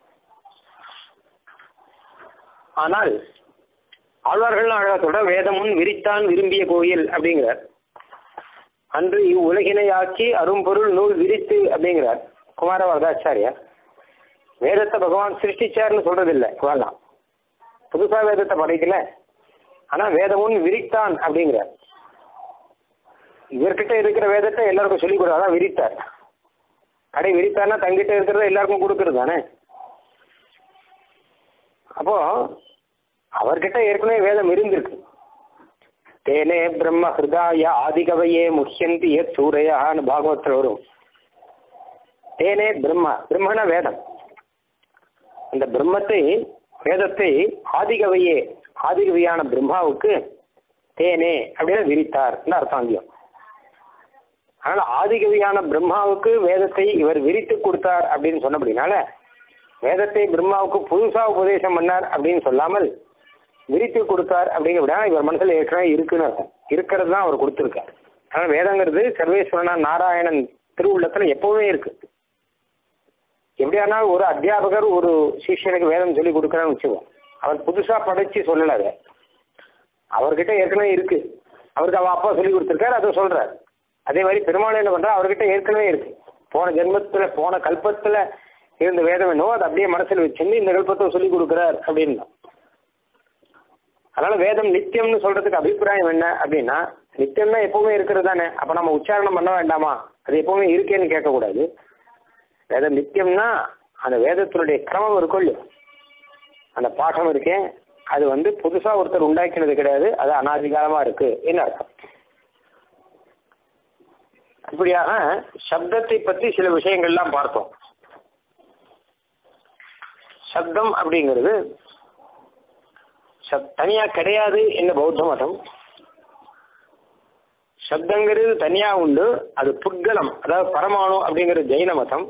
ஆனால் ஆழ்வார்கள் அழகா சொல்ற, வேதமுன் விரித்தான் விரும்பிய கோயில் அப்படிங்கிறார். அன்று இவ்வுலகினை ஆக்கி அரும்பொருள் நூல் விரித்து அப்படிங்கிறார் குமார வரதாச்சாரியார். வேதத்தை பகவான் சிருஷ்டிச்சார்னு சொல்றது இல்லை, வரலாம் புதுசா வேதத்தை படைக்கல. ஆனா வேதமுன் விரித்தான் அப்படிங்கிறார். இவர்கிட்ட இருக்கிற வேதத்தை எல்லாருக்கும் சொல்லிக் கொடுத்தாதான் விரித்தார். கடை விரித்தார்னா தங்கிட்ட இருக்கிறத எல்லாருக்கும் கொடுக்கறது தானே. அப்போ அவர்கிட்ட ஏற்கனவே வேதம் இருந்திருக்கு. தேனே பிரம்ம ஹிருதாய ஆதிகவையே முஹ்யந்தி யத் சூரையான்னு பாகவத்தில் வரும். தேனே பிரம்ம, பிரம்மனா வேதம். அந்த பிரம்மத்தை வேதத்தை ஆதிகவியான பிரம்மாவுக்கு தேனே அப்படின்னு விரித்தார் அர்த்தம் அங்கேயும். அதனால ஆதிகவியான பிரம்மாவுக்கு வேதத்தை இவர் விரித்து கொடுத்தார் அப்படின்னு சொன்னபடினால வேதத்தை பிரம்மாவுக்கு புதுசா உபதேசம் பண்ணார் அப்படின்னு சொல்லாமல் விரித்து கொடுத்தார் அப்படிங்கிறத இவர் மனசுல ஏற்கனவே இருக்குன்னு அர்த்தம். இருக்கிறது தான் அவர் கொடுத்துருக்கார். அதனால வேதங்கிறது சர்வேஸ்வரனா நாராயணன் திருவுள்ளத்துல எப்பவுமே இருக்கு. எப்படியானா ஒரு அத்தியாபகர் ஒரு சிஷ்யனுக்கு வேதம் சொல்லி கொடுக்குறான்னு வச்சுக்கோம், அவர் புதுசா படைச்சு சொல்லல, அதை அவர்கிட்ட ஏற்கனவே இருக்கு. அவருக்கு அவ அப்பா சொல்லி கொடுத்துருக்காரு, அதை சொல்றாரு. அதே மாதிரி பெருமாள் என்ன பண்றா, அவர்கிட்ட ஏற்கனவே இருக்கு. போன ஜென்மத்துல போன கல்பத்துல இருந்த வேதம் என்னவோ அதை அப்படியே மனசுல வச்சிருந்து இந்த கல்பத்தை சொல்லி கொடுக்குறார் அப்படின்னா. அதனால வேதம் நித்தியம்னு சொல்றதுக்கு அபிப்பிராயம் என்ன அப்படின்னா, நித்தியம்னா எப்பவுமே இருக்கிறது தானே, அப்ப நம்ம உச்சாரணம் பண்ண வேண்டாமா, அது எப்பவுமே இருக்கேன்னு கேட்கக்கூடாது. வேதம் நித்தியம்னா அந்த வேதத்தினுடைய கிரமம் இருக்கும் இல்லையா, அந்த பாடம் இருக்கேன், அது புதுசா ஒருத்தர் உண்டாக்கினது கிடையாது, அது அனாதிகாலமா இருக்கு என்ன அர்த்தம். இப்படியாக சப்தத்தை பற்றி சில விஷயங்கள்லாம் பார்த்தோம். சப்தம் அப்படிங்கிறது தனியா கிடையாது என்ன பௌத்த மதம். சப்தங்கிறது தனியா உண்டு, அது புட்கலம், அதாவது பரமாணு அப்படிங்கிறது ஜெயின மதம்.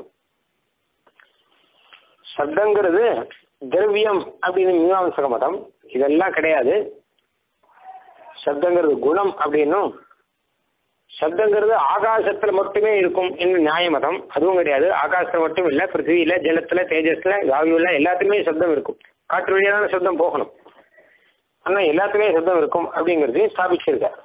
சப்தங்கிறது திரவியம் அப்படின்னு மீமாம்சக மதம். இதெல்லாம் கிடையாது. சப்தங்கிறது குணம் அப்படின்னும், சப்தங்கிறது ஆகாசத்துல மட்டுமே இருக்கும் என்று நியாய மதம். அதுவும் கிடையாது. ஆகாசத்துல மட்டும் இல்லை, பிருத்திவியில, ஜலத்துல, தேஜஸ்ல, வாயுல எல்லாத்துக்குமே சப்தம் இருக்கும். காற்று வழியான சப்தம் போகணும், ஆனா எல்லாத்துக்குமே சப்தம் இருக்கும் அப்படிங்கிறதையும் ஸ்தாபிச்சிருக்கார்.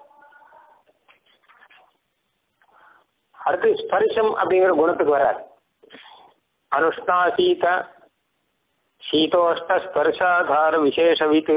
அடுத்து ஸ்பர்ஷம் அப்படிங்கிற குணத்துக்கு வரார். அனுஷ்ணா சீத சீதோஷ்ட ஸ்பர்ஷாதார விசேஷவித்து.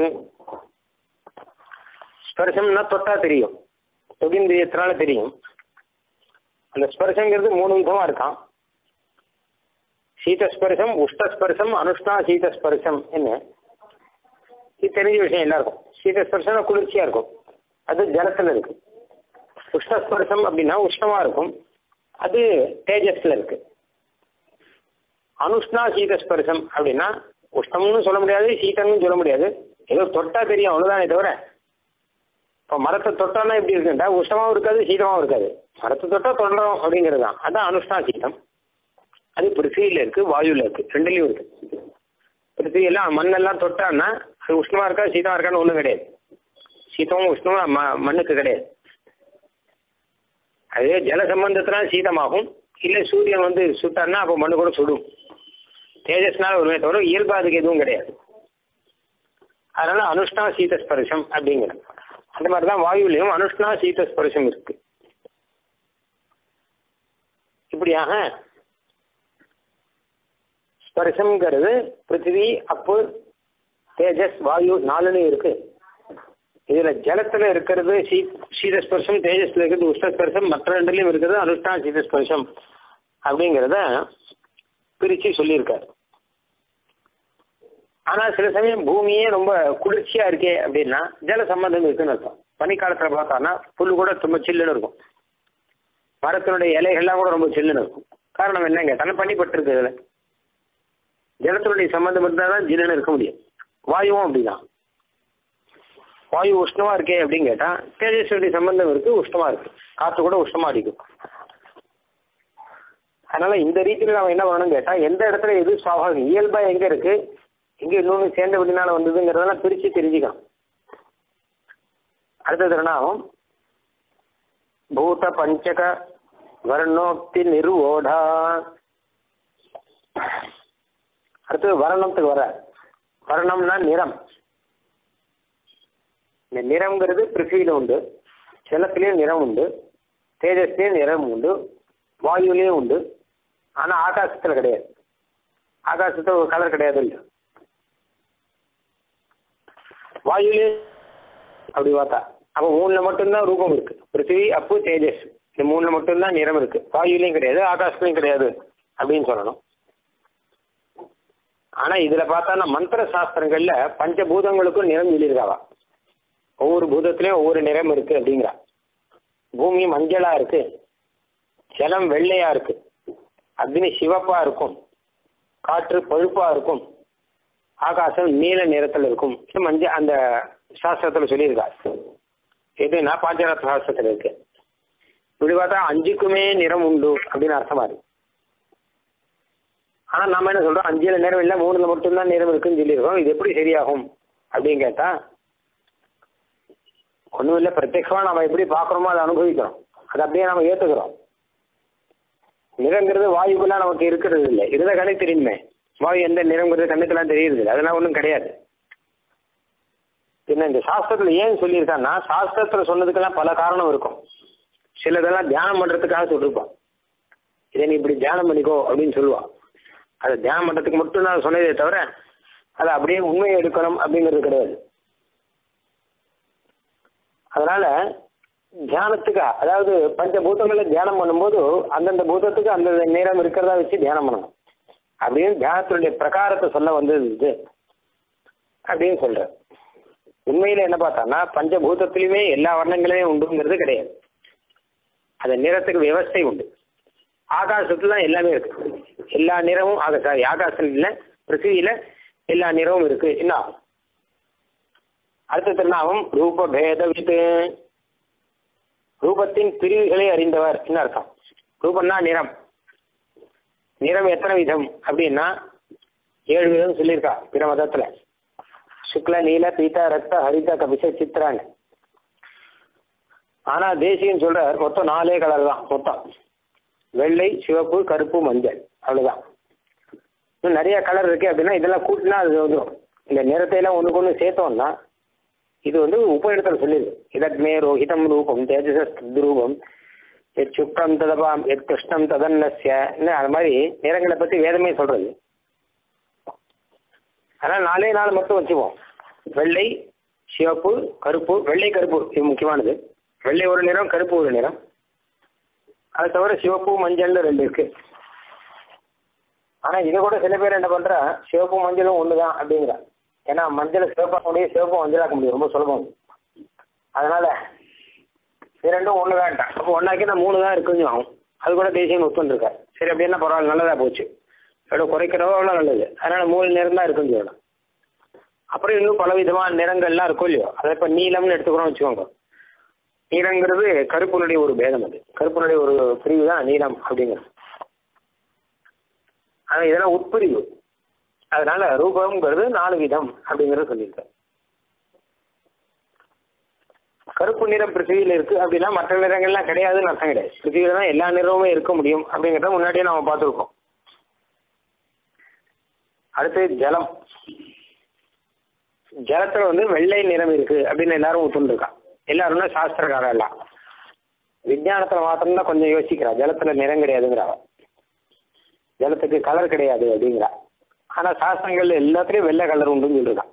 ஸ்பர்ஷம்னா தொட்டா தெரியும், தொகிந்திரியத்தினால தெரியும். அந்த ஸ்பர்ஷங்கிறது 3 விதமா இருக்கான். சீதஸ்பர்ஷம், உஷ்டஸ்பர்ஷம், அனுஷ்ணா சீதஸ்பர்ஷம் என்ன, இது தெரிஞ்ச விஷயம் எல்லாருக்கும். சீதஸ்பர்ஷம் குளிர்ச்சியா இருக்கும், அது ஜலத்துல இருக்கு. உஷ்ணஸ்பர்ஷம் அப்படின்னா உஷ்ணமா இருக்கும், அது தேஜஸ்ல இருக்கு. அனுஷ்ணா சீதஸ்பர்ஷம் அப்படின்னா உஷ்ணம்னு சொல்ல முடியாது, சீதம்னு சொல்ல முடியாது, ஏதோ தொட்டா தெரியும் அவ்வளவுதானே தவிர. இப்போ மரத்தை தொட்டானா எப்படி இருக்குண்டா, உஷ்ணமாவும் இருக்காது, சீதமாவும் இருக்காது. மரத்தை தொட்டா தொடுறோம் அப்படிங்கிறது தான், அதான் அனுஷ்ணா சீதம். அது பிருத்திவியில இருக்கு, வாயுல இருக்கு, ரெண்டுலையும் இருக்கு. பிருத்திவியெல்லாம் மண்ணெல்லாம் தொட்டான்னா அது உஷ்ணமா இருக்கா சீதமா இருக்கான்னு ஒன்றும் கிடையாது. சீதமும் உஷ்ணமும் மண்ணுக்கு கிடையாது. அதே ஜல சம்பந்தத்தினால சீதமாகும், இல்லை சூரியன் சுட்டான்னா அப்போ மண்ணு கூட சுடும். தேஜஸ்னால ஒருமே தவிர இயல்பா அதுக்கு எதுவும் கிடையாது. அதனால அனுஷ்ணா சீதஸ்பர்ஷம் அப்படிங்கிற அந்த மாதிரி தான் வாயுலையும் அனுஷ்ணா சீதஸ்பர்ஷம் இருக்கு. இப்படியாக ஸ்பர்ஷம்ங்கிறது பிருத்திவி, அப்பு, தேஜஸ், வாயு 4லையும் இருக்கு. இதுல ஜலத்துல இருக்கிறது சீதஸ்பர்ஷம், தேஜஸ்ல இருக்கிறது உஷ்ணஸ்பர்ஷம், மற்ற 2லையும் இருக்கிறது அனுஷ்ணா சீதஸ்பர்ஷம் அப்படிங்கிறத பிரிச்சு சொல்லியிருக்காரு. ஆனா சில சமயம் பூமியே ரொம்ப குளிர்ச்சியா இருக்கே அப்படின்னா ஜல சம்பந்தம் இருக்குன்னு அர்த்தம். பனிக்காலத்துல பார்த்தான்னா புல் கூட ரொம்ப சில்லுன்னு இருக்கும், மரத்தினுடைய இலைகள்லாம் கூட ரொம்ப சில்லுன்னு இருக்கும். காரணம் என்னன்னு கேட்டாலும் பனிப்பட்டிருக்கு. இதுல ஜலத்தினுடைய சம்பந்தம் இருந்தால் தான் ஜில்லுன்னு இருக்க முடியும். வாயுவும் அப்படிதான். வாயு உஷ்ணமா இருக்கே அப்படின்னு கேட்டா தேஜஸ்வனுடைய சம்பந்தம் இருக்கு, உஷ்ணமா இருக்கு, காற்று கூட உஷ்ணமா அடிக்கும். அதனால இந்த ரீதியில் நம்ம என்ன பண்ணணும்னு கேட்டா, எந்த இடத்துல எது சுவாபாவிகம் இயல்பா எங்க இருக்கு, எங்க இன்னொன்று சேர்ந்த விடினால வந்ததுங்கிறதெல்லாம் பிரிச்சு தெரிஞ்சுக்கலாம். அடுத்த திருநாமம் பூத பஞ்சக வர்ணோக்தி நிர்வோடா. அடுத்தது வர்ணத்துக்கு வர. வர்ணம்னா நிறம். இந்த நிறம்ங்கிறது பிருத்திவியில உண்டு, ஜலத்திலேயும் நிறம் உண்டு, தேஜஸ்லேயும் நிறம் உண்டு, வாயுலேயும் உண்டு. ஆனா ஆகாசத்துல கிடையாது. ஆகாசத்துல ஒரு கலர் கிடையாது இல்லை. வாயுலே அப்படி பார்த்தா அப்போ 3ல மட்டும்தான் ரூபம் இருக்கு. பிருத்திவி, அப்பு, தேஜஸ், இந்த 3ல மட்டும்தான் நிறம் இருக்கு. வாயுலையும் கிடையாது, ஆகாசத்துலையும் கிடையாது அப்படின்னு சொல்லணும். ஆனா இதுல பார்த்தா மந்திர சாஸ்திரங்கள்ல பஞ்சபூதங்களுக்கும் நிறம் சொல்லியிருக்காவா. ஒவ்வொரு பூதத்திலையும் ஒவ்வொரு நிறம் இருக்கு அப்படிங்கிறா. பூமி மஞ்சளா இருக்கு, ஜலம் வெள்ளையா இருக்கு, அக்னி சிவப்பா இருக்கும், காற்று பழுப்பா இருக்கும், ஆகாசம் நீல நிறத்தில் இருக்கும் மஞ்சள் அந்த சாஸ்திரத்தில் சொல்லியிருக்கார். எதுனா பாஞ்சராத்திர சாஸ்திரத்தில் இருக்கு. இப்படி பார்த்தா 5க்குமே நிறம் உண்டு அப்படின்னு அர்த்தமா இருக்கு. ஆனால் நம்ம என்ன சொல்றோம், 5ல் நிறம் இல்லை 3ல் மட்டும்தான் நிறம் இருக்குன்னு சொல்லியிருக்கோம். இது எப்படி சரியாகும் அப்படின்னு கேட்டா ஒன்றும் இல்லை, பிரத்யட்சமாக நம்ம எப்படி பார்க்குறோமோ அதை அனுபவிக்கிறோம், அதை அப்படியே நம்ம ஏற்றுக்கிறோம். நிறங்கிறது வாயுக்கெல்லாம் நமக்கு இருக்கிறது இல்லை, இருந்த கணக்கு தெரியுமே. வாயு எந்த நிறங்கிறது கண்ணுக்கெல்லாம் தெரியுது இல்லை, அதெல்லாம் ஒன்றும் கிடையாது. பின்ன இந்த சாஸ்திரத்தில் ஏன் சொல்லியிருக்காங்கன்னா, சாஸ்திரத்தில் சொன்னதுக்கெல்லாம் பல காரணம் இருக்கும். சிலதெல்லாம் தியானம் பண்ணுறதுக்காக சொல்லியிருப்பான். இதை நீ இப்படி தியானம் பண்ணிக்கோ அப்படின்னு சொல்லுவான். அதை தியானம் பண்ணுறதுக்கு மட்டும் நான் சொன்னதே தவிர அதை அப்படியே உண்மையை எடுக்கணும் அப்படிங்கிறது கிடையாது. அதனால தியானத்துக்கு, அதாவது பஞ்சபூதங்களில் தியானம் பண்ணும்போது அந்தந்த பூதத்துக்கு அந்தந்த நேரம் இருக்கிறதா வச்சு தியானம் பண்ணணும் அப்படின்னு தியானத்தினுடைய பிரகாரத்தை சொல்ல வந்தது இது அப்படின்னு சொல்ற. உண்மையில என்ன பார்த்தான்னா பஞ்சபூதத்திலுமே எல்லா வர்ணங்களையும் உண்டுங்கிறது கிடையாது. அந்த நிறத்துக்கு விவஸ்தை உண்டு. ஆகாசத்துல தான் எல்லாமே இருக்கு. எல்லா நிறமும் ஆகாசத்துல பிருத்திவியில எல்லா நிறமும் இருக்கு. என்ன அடுத்த திருநாமம் ரூப பேதவித்து, ரூபத்தின் பிரிவுகளை அறிந்தவர் என்ன அர்த்தம். ரூபம்னா நிறம். நிறம் எத்தனை விதம் அப்படின்னா 7 விதம் சொல்லியிருக்கா பிற மதத்துல. சுக்ல நீல பீதா ரத்த ஹரித கபிச சித்திரான்னு. ஆனா தேசியம் சொல்ற மொத்தம் 4 கலர் தான் மொத்தம். வெள்ளை, சிவப்பு, கருப்பு, மஞ்சள், அவ்வளவுதான். இன்னும் நிறைய கலர் இருக்கு அப்படின்னா இதெல்லாம் கூட்டினா அது வந்துடும். இந்த நிறத்தை எல்லாம் ஒண்ணுக்கு ஒன்று சேர்த்தோம்னா இது உபநிடத்தில் சொல்லிடுது. இதக்னே ரோஹிதம் ரூபம் தேஜசூபம் எத் சுக்ரம் ததபாம் எத் கிருஷ்ணம் ததன்னஸ்ய, அது மாதிரி நிறங்களை பற்றி வேதமே சொல்றது. அதனால் 4 மட்டும் வச்சுப்போம். வெள்ளை, சிவப்பு, கருப்பு. வெள்ளை கருப்பு இது முக்கியமானது. வெள்ளை ஒரு நிறம், கருப்பு ஒரு நிறம். அது தவிர சிவப்பு மஞ்சள்னு 2 இருக்கு. ஆனால் இதை கூட சில பேர் என்ன பண்ணுறா, சிவப்பு மஞ்சளும் ஒன்று தான் அப்படிங்கிறா. ஏன்னா மஞ்சளை சிவப்பாக்க முடியும், சிவப்பு மஞ்சளாக்க முடியும், ரொம்ப சுலபம். அதனால இது 2ம் ஒன்று தான்ட்டான். அப்போ ஒன்றாக்கி நான் 3 தான் இருக்குன்னு ஆகும். அது கூட தேசியம் ஒத்துருக்காரு. சரி அப்படின்னா பரவாயில்ல, நல்லதாக போச்சு. எவ்வளோ குறைக்கிறவோ அவ்வளோ நல்லது. அதனால் 3 நிறம் தான் இருக்குன்னு சொல்லலாம். அப்புறம் இன்னும் பல விதமான நிறங்கள்லாம் இருக்கும் இல்லையோ. அதை இப்போ நீலம்னு எடுத்துக்கிறோம் வச்சுக்கோங்க. நீலங்கிறது கருப்புனுடைய ஒரு பேதம். அது கருப்புனுடைய ஒரு பிரிவு தான் நீலம் அப்படிங்கிறது. ஆனால் இதெல்லாம் உட்பிரிவு. அதனால ரூபம்ங்கிறது 4 விதம் அப்படிங்கிறத சொல்லியிருக்காரு. கருப்பு நிறம் பிருத்திவியில் இருக்கு அப்படின்னா மற்ற நிறங்கள்லாம் கிடையாதுன்னு அர்த்தம் கிடையாது. பிருத்திவியில தான் எல்லா நிறமுமே இருக்க முடியும் அப்படிங்கிறத முன்னாடியே நம்ம பார்த்துருக்கோம். அடுத்து ஜலம். ஜலத்துல வெள்ளை நிறம் இருக்கு அப்படின்னு எல்லாரும் ஒத்துருக்கான். எல்லாரும்னா சாஸ்திரக்காரர் எல்லாம். விஞ்ஞானத்துல மாத்திரம்தான் கொஞ்சம் யோசிக்கிறா. ஜலத்துல நிறம் கிடையாதுங்கிறா, ஜலத்துக்கு கலர் கிடையாது அப்படிங்கிறா. ஆனா சாஸ்திரங்கள்ல எல்லாத்துலயும் வெள்ளை கலர் உண்டுன்னு சொல்லிருக்கான்.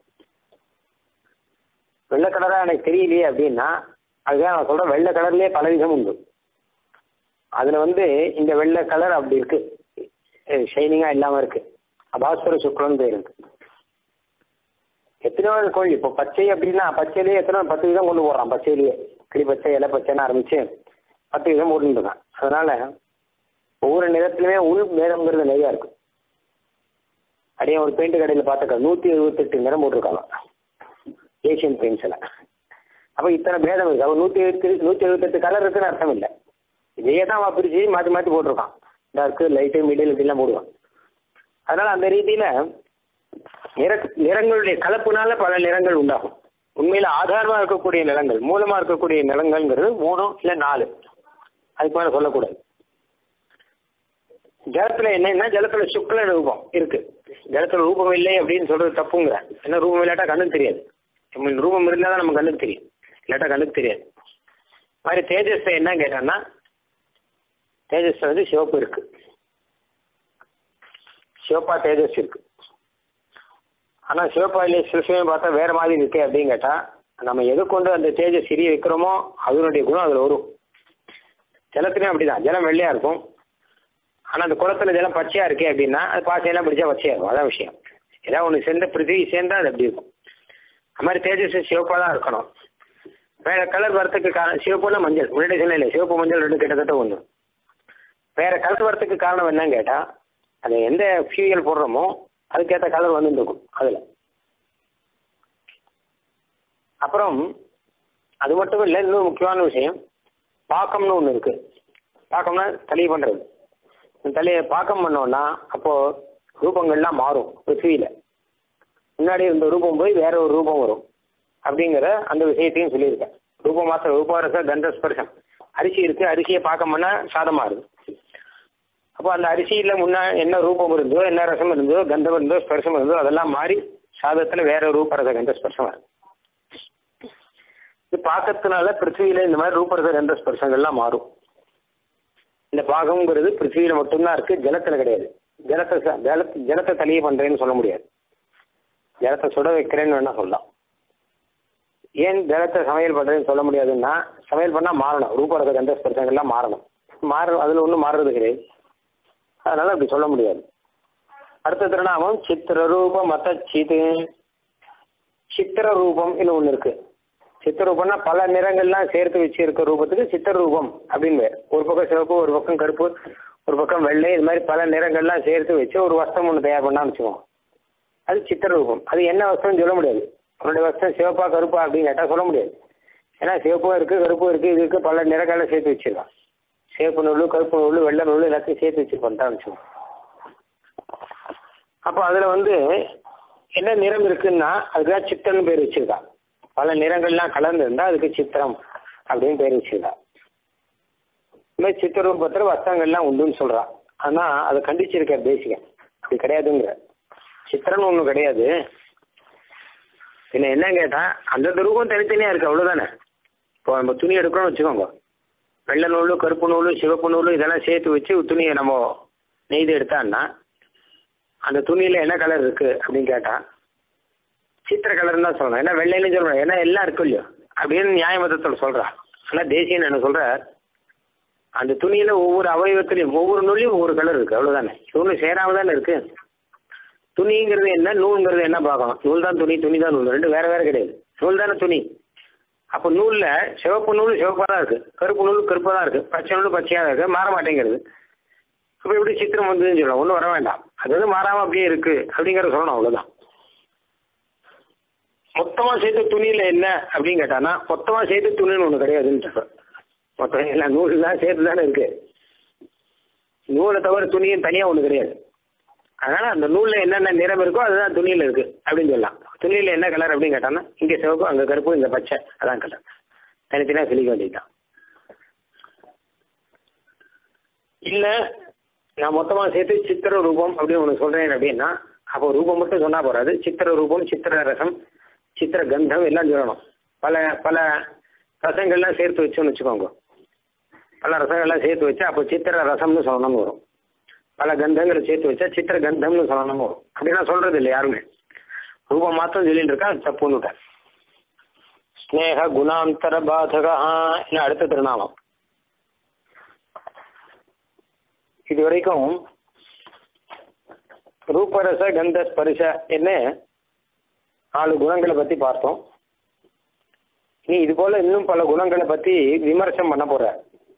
வெள்ளை கலரா எனக்கு தெரியலையே அப்படின்னா அதுதான் நான் சொல்றேன். வெள்ளை கலர்லயே பல விதம் உண்டு. அதுல இந்த வெள்ளை கலர் அப்படி இருக்கு, ஷைனிங்கா இல்லாம இருக்கு. அபாஸ்வர சுக்ரன் பேர் இருக்கு. எத்தனையோ கோழி இப்போ பச்சை அப்படின்னா பச்சையிலேயே எத்தனை 10 விதம் கொண்டு போடுறான். பச்சையிலேயே கிளி பச்சை, இலை பச்சைன்னு ஆரம்பிச்சு 10 விதம் போட்டுருக்கான். அதனால ஒவ்வொரு நிறத்துலையுமே உள் பேதம்ங்கிறது நிறையா இருக்கு. அப்படியே ஒரு பெயிண்ட் கடையில் பார்த்துக்க 178 நிறம் போட்டிருக்காங்க ஏஷியன் பெயிண்ட்ஸில். அப்போ இத்தனை பேதம் இருக்குது. அப்போ 178 கலர் இருக்குன்னு அர்த்தம் இல்லை. இதையே தான் அவன் பிரித்து மாற்றி மாற்றி போட்டிருக்கான். டார்க்கு, லைட்டு, மிடில் இப்படிலாம் போடுவான். அதனால் அந்த ரீதியில் நிறங்களுடைய கலப்புனால பல நிறங்கள் உண்டாகும். உண்மையில் ஆதாரமாக இருக்கக்கூடிய நிறங்கள், மூலமாக இருக்கக்கூடிய நிறங்கள்ங்கிறது 3 இல்லை 4, அதுக்கு மேலே சொல்லக்கூடாது. ஜலத்தில் என்னன்னா ஜலத்துல சுக்ல ரூபம் இருக்கு. ஜலத்துல ரூபம் இல்லை அப்படின்னு சொல்றது தப்புங்கிற. ஏன்னா ரூபம் இல்லாட்டா கண்ணுக்கு தெரியாது. ரூபம் இருந்தால் தான் நம்ம கண்ணுக்கு தெரியும், இல்லாட்டா கண்ணுக்கு தெரியாது. மாதிரி தேஜஸ் என்ன கேட்டான்னா தேஜஸ் சிவப்பு இருக்கு. சிவப்பா தேஜஸ் இருக்கு. ஆனால் சிவப்பாயிலே சில சமயம் பார்த்தா வேற மாதிரி இருக்கு அப்படின்னு கேட்டா நம்ம எது கொண்டு அந்த தேஜஸ் எரிய வைக்கிறோமோ அதனுடைய குணம் அதில் வரும். ஜலத்துலேயும் அப்படிதான். ஜலம் வெள்ளையா இருக்கும். ஆனால் அந்த குளத்துல ஜலம் பச்சையா இருக்கே அப்படின்னா அது பாசையெல்லாம் பிடிச்சா பச்சையா இருக்கும். அதான் விஷயம். ஏதாவது ஒன்று சேர்ந்த பிருத்திவி சேர்ந்தா அது அப்படி இருக்கும். அது மாதிரி தேஜஸ் சிவப்பாக தான் இருக்கணும். வேற கலர் வரத்துக்கு காரணம் சிவப்புன்னா மஞ்சள். முன்னாடி சொன்ன இல்லை, சிவப்பு மஞ்சள் 2 கிட்டத்தட்ட ஒன்று. வேற கலர் வரத்துக்கு காரணம் என்னன்னு கேட்டால் அது எந்த ஃபியூயல் போடுறோமோ அதுக்கேற்ற கலர் வந்துருக்கும் அதில். அப்புறம் அது மட்டும் இல்லை, இன்னொரு முக்கியமான விஷயம் பாக்கம்னு ஒன்று இருக்குது. பாக்கம்னா தளி பண்ணுறது. தலையை பாக்கம் பண்ணோன்னா அப்போது ரூபங்கள்லாம் மாறும். பிருத்திவியில் முன்னாடி இருந்த ரூபம் போய் வேற ஒரு ரூபம் வரும் அப்படிங்கிற அந்த விஷயத்தையும் சொல்லியிருக்கேன். ரூபம் மாத்திரம் ரூபரச கந்தஸ்பர்சம். அரிசி இருக்குது, அரிசியை பாக்கம் பண்ணால் சாதம் மாறுது. அப்போ அந்த அரிசியில் என்ன ரூபம் இருந்தோ, என்ன ரசம் இருந்தோ, கந்தம் இருந்தோ, ஸ்பர்சம் இருந்தோ அதெல்லாம் மாறி சாதத்தில் வேற ரூபரச கந்தஸ்பர்சம் வருது. இது பாக்கத்தினால பிருத்திவியில் இந்த மாதிரி ரூபரச கந்த ஸ்பர்சங்கள்லாம் மாறும். இந்த பாகம்ங்கிறது பிருத்திவியில் மட்டும்தான் இருக்குது, ஜலத்தில் கிடையாது. ஜலத்தை தளியை பண்ணுறேன்னு சொல்ல முடியாது. ஜலத்தை சுட வைக்கிறேன்னு வேணால் சொல்லலாம். ஏன் ஜலத்தை சமையல் பண்ணுறேன்னு சொல்ல முடியாதுன்னா, சமையல் பண்ணால் மாறணும், ரூபரச கந்த ஸ்பர்சங்கள்லாம் மாறணும். அதில் ஒன்றும் மாறுறது கிடையாது. அதனால் அப்படி சொல்ல முடியாது. அடுத்த திருநாமம் சித்திரரூபம் மத்தச்சிது. சித்திரரூபம் இன்னும் ஒன்று இருக்குது. சித்திரரூபம்னா பல நிறங்கள்லாம் சேர்த்து வச்சு இருக்க ரூபத்துக்கு சித்திரரூபம் அப்படின்னு. ஒரு பக்கம் சிவப்பு, ஒரு பக்கம் கருப்பு, ஒரு பக்கம் வெள்ளை, இது மாதிரி பல நிறங்கள்லாம் சேர்த்து வச்சு ஒரு வஸ்திரம் ஒன்று தயார் பண்ணான்னு வச்சுக்கோங்க. அது சித்திரரூபம். அது என்ன வஸ்திரம்னு சொல்ல முடியாது. அவனுடைய வஸ்திரம் சிவப்பா கருப்பா அப்படின்னு கேட்டால் சொல்ல முடியாது. ஏன்னா சிவப்பும் இருக்குது, கருப்பும் இருக்குது, இது இருக்குது, பல நிறங்களை சேர்த்து வச்சிருக்கான். சிவப்பு நூல், கருப்பு நூல், வெள்ளை நூல் எல்லாத்தையும் சேர்த்து வச்சுருப்பான்ட்டான்னு வச்சுக்கோங்க. அப்போ அதில் என்ன நிறம் இருக்குன்னா அதுக்குதான் சித்திரம்னு பேர் வச்சிருக்கா. பல நிறங்கள்லாம் கலந்து இருந்தால் அதுக்கு சித்திரம் அப்படின்னு பேர் வச்சிருக்கா. இந்த மாதிரி சித்திரரூபத்தில் வஸ்திரங்கள்லாம் உண்டுன்னு சொல்கிறா. ஆனால் அதை கண்டிச்சிருக்க பேசிக்க அப்படி கிடையாதுங்கிற. சித்திரம்னு ஒன்றும் கிடையாது. என்ன கேட்டால் அந்தந்த ரூபம் தனித்தனியாக இருக்குது, அவ்வளோதானே. இப்போ நம்ம துணி எடுக்கிறோம்னு வச்சுக்கோங்க. வெள்ளை நூல், கருப்பு நூல், சிவப்பு நூல் இதெல்லாம் சேர்த்து வச்சு துணியை நம்ம நெய்து எடுத்தான்னா அந்த துணியில் என்ன கலர் இருக்குது அப்படின்னு கேட்டால் சித்திர கலர்னு தான் சொல்லணும். ஏன்னா வெள்ளைன்னு சொல்கிறோம், ஏன்னா எல்லாம் இருக்கும் இல்லையோ அப்படின்னு நியாய மதத்தில் சொல்கிறான். ஆனால் தேசியன் என்ன சொல்கிற, அந்த துணியில் ஒவ்வொரு அவயவத்திலையும் ஒவ்வொரு நூலையும் ஒவ்வொரு கலர் இருக்குது, அவ்வளோதானே. ஒன்றும் சேராமல் தானே இருக்குது. துணிங்கிறது என்ன, நூல்ங்கிறது என்ன பார்க்கணும். நூல் தான் துணி, துணி தான் நூல், ரெண்டு வேறு வேறு கிடையாது. நூல் தானே துணி. அப்போ நூலில் சிவப்பு நூல் சிவப்பாக தான் இருக்குது, கருப்பு நூல் கருப்பாக தான் இருக்குது, பச்சை நூல் பச்சையாக தான் இருக்குது, மாற மாட்டேங்கிறது. அப்போ எப்படி சித்திரம் வந்ததுன்னு சொல்லலாம். ஒன்றும் வர வேண்டாம், அது மாறாமல் அப்படியே இருக்குது அப்படிங்கிறத சொல்லணும், அவ்வளோதான். மொத்தமாக சேர்த்து துணியில் என்ன அப்படின்னு கேட்டான்னா மொத்தமாக சேர்த்து துணின்னு ஒன்று கிடையாதுன்னு. மொத்தம் எல்லாம் நூல் தான் சேர்த்து தானே இருக்குது. நூலை தவிர துணியும் தனியாக ஒன்று கிடையாது. அதனால் அந்த நூலில் என்னென்ன நிறம் இருக்கோ அதுதான் துணியில் இருக்குது அப்படின்னு சொல்லலாம். துணியில் என்ன கலர் அப்படின்னு கேட்டான்னா இங்கே சிவப்பு, அங்கே கருப்பு, இங்கே பச்சை, அதான் கலர். தனித்தனியாக சொல்லிக்க வேண்டியதுதான். இல்லை நான் மொத்தமாக சேர்த்து சித்திர ரூபம் அப்படின்னு ஒன்று சொல்கிறேன் அப்படின்னா அப்போ ரூபம் மட்டும் சொன்னால் போகாது. சித்திர ரூபம், சித்திர ரசம், சித்திர கந்தம் எல்லாம் சொல்லணும். பல பல ரசங்கள்லாம் சேர்த்து வச்சோன்னு வச்சுக்கோங்க. பல ரசங்கள்லாம் சேர்த்து வச்சா அப்போ சித்திர ரசம்னு சொல்லணும்னு வரும். பல கந்தங்களை சேர்த்து வச்சா சித்திர கந்தம்னு சொல்லணும்னு வரும். அப்படின்னா சொல்கிறது இல்லை யாருமே. ரூபம் மாத்திரம் சொல்லிட்டு இருக்கா, தப்புன்னு விட்டார். ஸ்னேக குணாந்தர பாதகா என்ன அடுத்த திருநாமம். இது வரைக்கும் ரூபரச கந்த ஸ்பரிச என்ன 4 குணங்களை பற்றி பார்த்தோம். நீ இது போல இன்னும் பல குணங்களை பற்றி விமர்சனம் பண்ண போற.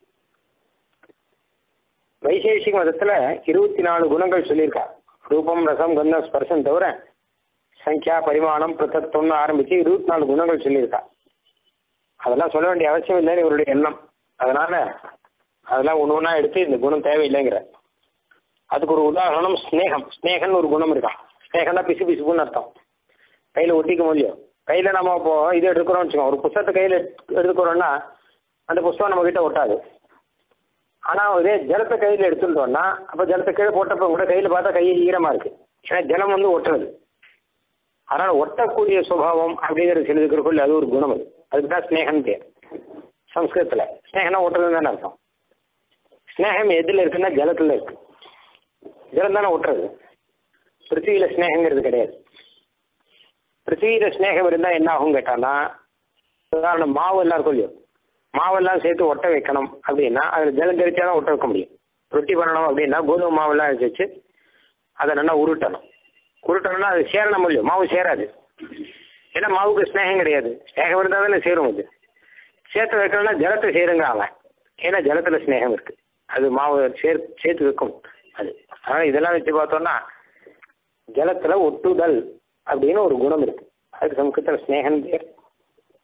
வைசேஷிக மதத்தில் 24 குணங்கள் சொல்லியிருக்கா. ரூபம், ரசம், கந்தம், ஸ்பர்சம் தவிர சங்கியா, பரிமாணம், பிரதத்துவம்னு ஆரம்பித்து 24 குணங்கள் சொல்லியிருக்கா. அதெல்லாம் சொல்ல வேண்டிய அவசியம் இல்லைன்னு இவருடைய எண்ணம். அதனால் அதெல்லாம் ஒன்று ஒன்றா எடுத்து இந்த குணம் தேவையில்லைங்கிற. அதுக்கு ஒரு உதாரணம் ஸ்னேகம். ஸ்னேகன்னு ஒரு குணம் இருக்கான். ஸ்னேகம்னா பிசு பிசுப்புன்னு அர்த்தம். கையில் ஒட்டிக்க முடியும். கையில் நம்ம இப்போ இது எடுக்கிறோம்னு வச்சுக்கோங்க. ஒரு புத்தகத்தை கையில் எடுத்துக்கிறோன்னா அந்த புத்தகம் நம்மக்கிட்ட ஒட்டாது. ஆனால் இதே ஜலத்தை கையில் எடுத்துட்டோம்னா அப்போ ஜலத்தை கீழே போட்டப்போ கூட கையில் பார்த்தா கை ஈரமாக இருக்குது. ஏன்னா ஜலம் ஒட்டுறது. அதனால் ஒட்டக்கூடிய சுபாவம் அப்படிங்கிறது சிலதுக்குள்ள அது ஒரு குணம். அதுக்கு தான் ஸ்னேகன் பேர் சம்ஸ்கிருதத்தில். ஸ்னேகனா ஒட்டுறதுன்னு தானே அர்த்தம். ஸ்னேகம் எதில் இருக்குன்னா ஜலத்தில் இருக்குது. ஜலம் தானே ஒட்டுறது. பிருத்திவியில் ஸ்னேகங்கிறது கிடையாது. பிருத்திவியில் ஸ்னேகம் இருந்தால் என்ன ஆகும் கேட்டான்னா, உதாரணம் மாவு எல்லாம் இருக்கும் இல்லையோ, மாவெல்லாம் சேர்த்து ஒட்ட வைக்கணும் அப்படின்னா அதில் ஜலம் தெரிச்சா தான் ஒட்ட வைக்க முடியும். ரொட்டி பண்ணணும் அப்படின்னா கோதுமை மாவெல்லாம் வச்சு அதை நல்லா உருட்டணும். உருட்டணும்னா அது சேரணும் இல்லையோ, மாவு சேராது. ஏன்னா மாவுக்கு ஸ்னேகம் கிடையாது. ஸ்னேகம் இருந்தால் தானே சேரும். அது சேர்த்து வைக்கணும்னா ஜலத்தை சேருங்க அவன். ஏன்னா ஜலத்தில் ஸ்னேகம் இருக்குது. அது மாவு சேர்த்து வைக்கும் அது. அதனால் இதெல்லாம் வச்சு பார்த்தோம்னா ஜலத்தில் ஒட்டுதல் அப்படின்னு ஒரு குணம் இருக்குது. அதுக்கு சமஸ்கிருதத்தில் ஸ்னேகன் பேர்.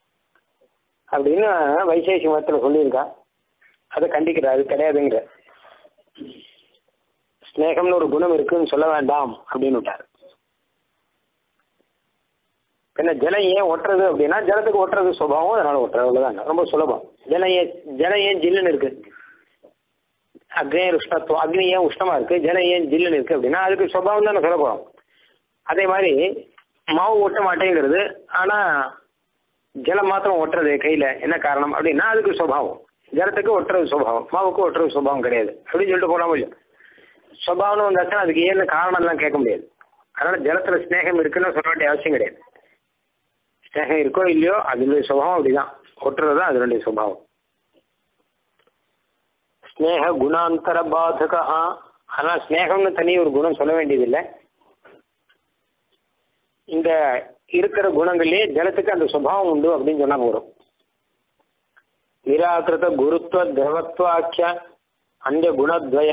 அப்படின்னு வைசேஷி மதத்தில் சொல்லியிருக்கா. அதை கண்டிக்கிறார், அது கிடையாதுங்கிற. ஸ்நேகம்னு ஒரு குணம் இருக்குன்னு சொல்ல வேண்டாம் அப்படின்னு விட்டார். என்ன ஜலம் ஏன் ஒட்டுறது அப்படின்னா, ஜலத்துக்கு ஒட்டுறது சுபாவம், அதனால ஒட்டுறது, அவ்வளோதாங்க, ரொம்ப சுலபம். ஜலம் ஏன் ஜில்லுன்னு இருக்கு, அக்னி உஷ்ணத்துவம், அக்னி ஏன் உஷ்ணமா இருக்கு, ஜலம் ஏன் ஜில்லுன்னு இருக்கு அப்படின்னா அதுக்கு சுபாவம் தான் சொல்ல போகிறோம். அதே மாதிரி மாவு ஒட்ட மாட்டேங்கிறது, ஆனால் ஜலம் மாத்திரம் ஒட்டுறது கையில், என்ன காரணம் அப்படின்னா அதுக்கு சுபாவம். ஜலத்துக்கு ஒட்டுறது சுபாவம், மாவுக்கு ஒட்டுறது சுபாவம் கிடையாது அப்படின்னு சொல்லிட்டு போகலாம் இல்லையா. சுபாவம்னு வந்தாச்சுன்னா அதுக்கு ஏன்னு காரணம்லாம் கேட்க முடியாது. அதனால ஜலத்தில் ஸ்நேகம் இருக்குன்னு சொல்ல வேண்டிய அவசியம் கிடையாது. ஸ்நேகம் இருக்கோ இல்லையோ அதனுடைய சுபாவம் அப்படிதான், ஒட்டுறது தான் அதனுடைய சுபாவம். ஸ்நேக குணாந்தர பாதகா. ஆனால் ஸ்நேகம்னு தனி ஒரு குணம் சொல்ல வேண்டியதில்லை. இந்த இருக்கிற குணங்களே ஜலத்துக்கு அந்த சுபாவம் உண்டு அப்படின்னு சொன்னா போதும். நிராகிருத குருத்துவ திரவத்வாக்கிய அந்த குணத்வயா.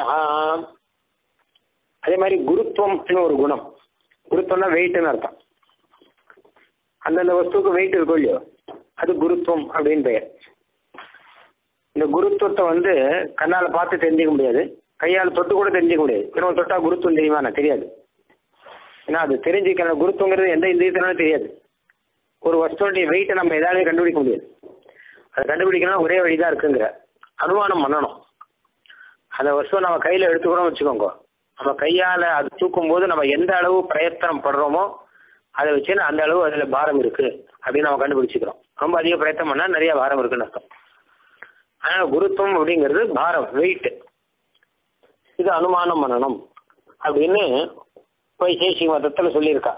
அதே மாதிரி குருத்துவம்னு ஒரு குணம், குருத்துவம்னா வெயிட்னு அர்த்தம். அந்தந்த வஸ்துக்கு வெயிட் இருக்கும் இல்லையோ, அது குருத்துவம் அப்படின்னு பெயர். இந்த குருத்துவத்தை கண்ணால் பார்த்து தெரிஞ்சிக்க முடியாது, கையால் தொட்டு கூட தெரிஞ்சிக்க முடியாது. இன்னொரு தொட்டா குருத்துவம் தெரியுமா? தெரியாது. ஏன்னா அது தெரிஞ்சுக்கணும், குருத்துவங்கிறது எந்த இந்தியத்தினாலும் தெரியாது. ஒரு வஸ்துடைய வெயிட்டை நம்ம எதாவது கண்டுபிடிக்க முடியாது. அதை கண்டுபிடிக்கணும்னா ஒரே வழிதான் இருக்குங்கிற அனுமானம் பண்ணணும். அந்த வஸ்துவை நம்ம கையில் எடுத்துக்கிறோம் வச்சுக்கோங்க, நம்ம கையால் அது தூக்கும் போது நம்ம எந்த அளவு பிரயத்தனம் படுறோமோ அதை வச்சு அந்த அளவு அதில் பாரம் இருக்குது அப்படின்னு நம்ம கண்டுபிடிச்சிக்கிறோம். ரொம்ப அதிக பிரயத்தனம் பண்ணால் நிறைய பாரம் இருக்குன்னு அர்த்தம். ஆனால் குருத்துவம் அப்படிங்கிறது பாரம், வெயிட். இது அனுமானம் பண்ணணும் அப்படின்னு வைசேஷி மதத்தில் சொல்லியிருக்கா.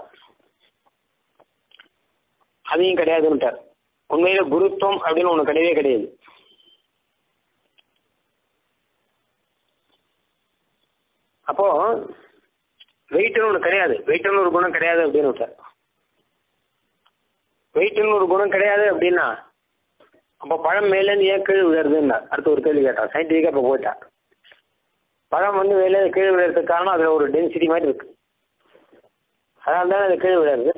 அதையும் கிடையாதுன்ட்டார். உண்மையில குருத்துவம் அப்படின்னு ஒன்று கிடையவே கிடையாது. அப்போ வெயிட்னு ஒன்று கிடையாது, வெயிட்னு ஒரு குணம் கிடையாது அப்படின்னு விட்டார். வெயிட்னு ஒரு குணம் கிடையாது அப்படின்னா அப்போ பழம் மேலேருந்து ஏன் கீழே விழுறதுன்னா அடுத்த ஒரு கேள்வி கேட்டான். சயின்டிஃபிக்காக இப்போ போயிட்டான். பழம் மேலே கீழே விழுறதுக்கு காரணம் அதில் ஒரு டென்சிட்டி மாதிரி இருக்கு, அதனால தானே அது கீழே விழுறது.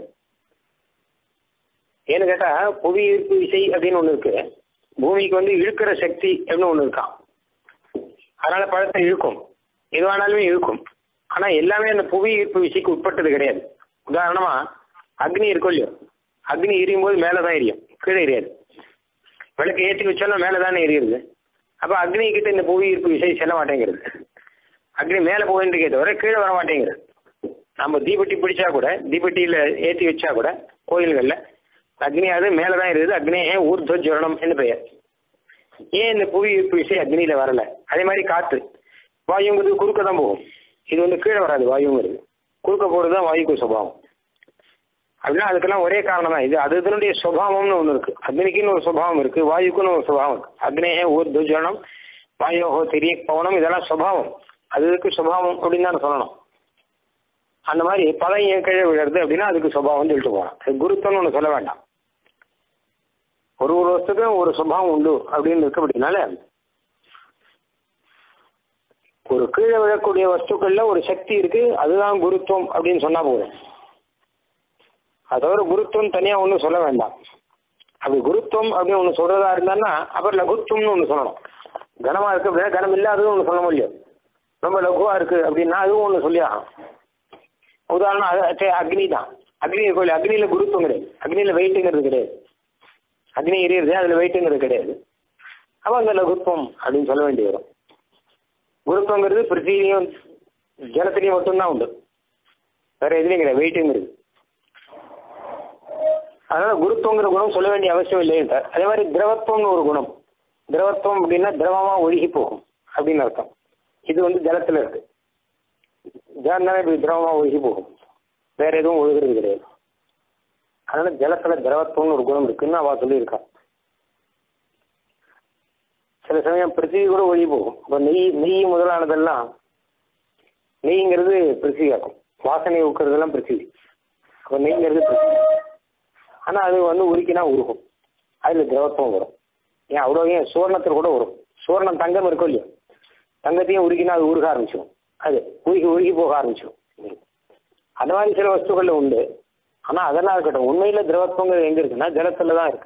ஏன்னு கேட்டால் புவி ஈர்ப்பு விசை அப்படின்னு ஒன்று இருக்கு, பூமிக்கு இழுக்கிற சக்தி அப்படின்னு ஒன்று இருக்கான். அதனால பழத்தை இழுக்கும், எதுவானாலுமே இழுக்கும். ஆனால் எல்லாமே அந்த புவி ஈர்ப்பு விசைக்கு உட்பட்டது கிடையாது. உதாரணமாக அக்னி இருக்கும் இல்லையோ, அக்னி எரியும் போது மேலே தான் எரியும், கீழே எரியாது. விளக்கு ஏற்றி வச்சாலும் மேலே தானே எரியுது. அப்போ அக்னி கிட்ட இந்த புவி ஈர்ப்பு விசை செல்ல மாட்டேங்கிறது. அக்னி மேலே போகின்றே தவிர கீழே வர மாட்டேங்கிறது. நம்ம தீபெட்டி பிடிச்சா கூட, தீபெட்டியில் ஏற்றி வச்சா கூட கோயில்களில் அக்னியாவது மேலே தான் இருக்குது. அக்னியே ஊர்துவஜ்வலனம் என்று பெயர். ஏன் இந்த புவி ஈர்ப்பு விசை அக்னியில் வரலை? அதே மாதிரி காற்று, வாயுங்கிறது குறுக்க தான் போகும், இது கீழே வராது. வாயுங்கிறது குறுக்க போகிறது தான் வாயுக்கு சுபாவம். அப்படின்னா அதுக்கெல்லாம் ஒரே காரணம் தான். இது அதனுடைய சுபாவம்னு ஒன்று இருக்குது. அக்னிக்குன்னு ஒரு சுபாவம் இருக்குது, வாயுக்குன்னு ஒரு சுபாவம் இருக்குது. அக்னேயே ஊர்துவஜ்வலனம், வாயோஹோ தெரிய பவனம், இதெல்லாம் சுபாவம். அதுக்கு சுபாவம் அப்படின்னு தான் சொல்லணும். அந்த மாதிரி பழம் ஏன் கீழே விழுறது அப்படின்னா அதுக்கு சுபாவம்னு சொல்லிட்டு போகலாம். அது குருத்தம்னு ஒன்று சொல்ல வேண்டாம். ஒரு ஒரு வருஷத்துக்கும் ஒரு சுபாவம் உண்டு அப்படின்னு இருக்கு. அப்படின்னால ஒரு கீழே விழக்கூடிய வஸ்துக்கள்ல ஒரு சக்தி இருக்கு, அதுதான் குருத்துவம் அப்படின்னு சொன்னா போதும். அதோட குருத்துவம் தனியா ஒன்றும் சொல்ல வேண்டாம். அப்படி குருத்துவம் அப்படின்னு ஒன்று சொல்றதா இருந்தான்னா அப்புறம் லகுத்துவம்னு ஒன்று சொல்லணும். கனமா இருக்கு அப்படின்னா கனம் இல்லாததும் ஒன்று சொல்ல முடியும். ரொம்ப லகுவா இருக்கு அப்படின்னா அதுவும் ஒன்று சொல்லி ஆகும். உதாரணம் அக்னி தான். அக்னி கோயில், அக்னியில குருத்துவம் கிடையாது, அக்னியில வெயிட்டுங்கிறது கிடையாது. அக்னி எரியுறது, அதுல வெயிட்டுங்கிறது கிடையாது. அப்போ அந்த லகுத்துவம் அப்படின்னு சொல்ல வேண்டி வரும். குருத்துவங்கிறது பிருத்திவிலையும் ஜலத்திலையும் மட்டும்தான் உண்டு, வேற எதுலையும் கிடையாது வெயிட்டுங்கிறது. அதனால குருத்துவங்கிற குணம் சொல்ல வேண்டிய அவசியம் இல்லைன்னு. அதே மாதிரி திரவத்துவம்னு ஒரு குணம். திரவத்துவம் அப்படின்னா திரவமா ஒழுகி போகும் அப்படின்னு அர்த்தம். இது ஜலத்துல இருக்கு. ஜலம் தானே இப்படி திரவமா ஒழுகி போகும், வேற எதுவும் ஒழுகிறது கிடையாது. அதனால ஜலத்துல திரவத்துவம்னு ஒரு குணம் இருக்குன்னு அவ சொல்லியிருக்கா. சில சமயம் பிருத்திவி கூட ஒழுகி போகும். இப்போ நெய் முதலானதெல்லாம், நெய்ங்கிறது பிருத்திவியாக்கும், வாசனை ஊக்கிறதெல்லாம் பிருத்திவி. அப்போ நெய்ங்கிறது பிருத்திவி. ஆனால் அது உருக்கினா உருகும், அதில் திரவத்துவம் வரும். ஏன் அவ்வளோ, ஏன் சுவர்ணத்தில் கூட வரும். சுவர்ணம் தங்கம் இருக்கும் இல்லையோ, தங்கத்தையும் உருக்கினா அது உருக ஆரம்பிச்சிடும், அது உருகி போக ஆரம்பிச்சிடும். அந்த மாதிரி சில வஸ்துக்கள் உண்டு. ஆனால் அதெல்லாம் இருக்கட்டும், உண்மையில் திரவத்துவங்கிறது எங்கே இருக்குன்னா ஜலத்தில் தான் இருக்குது.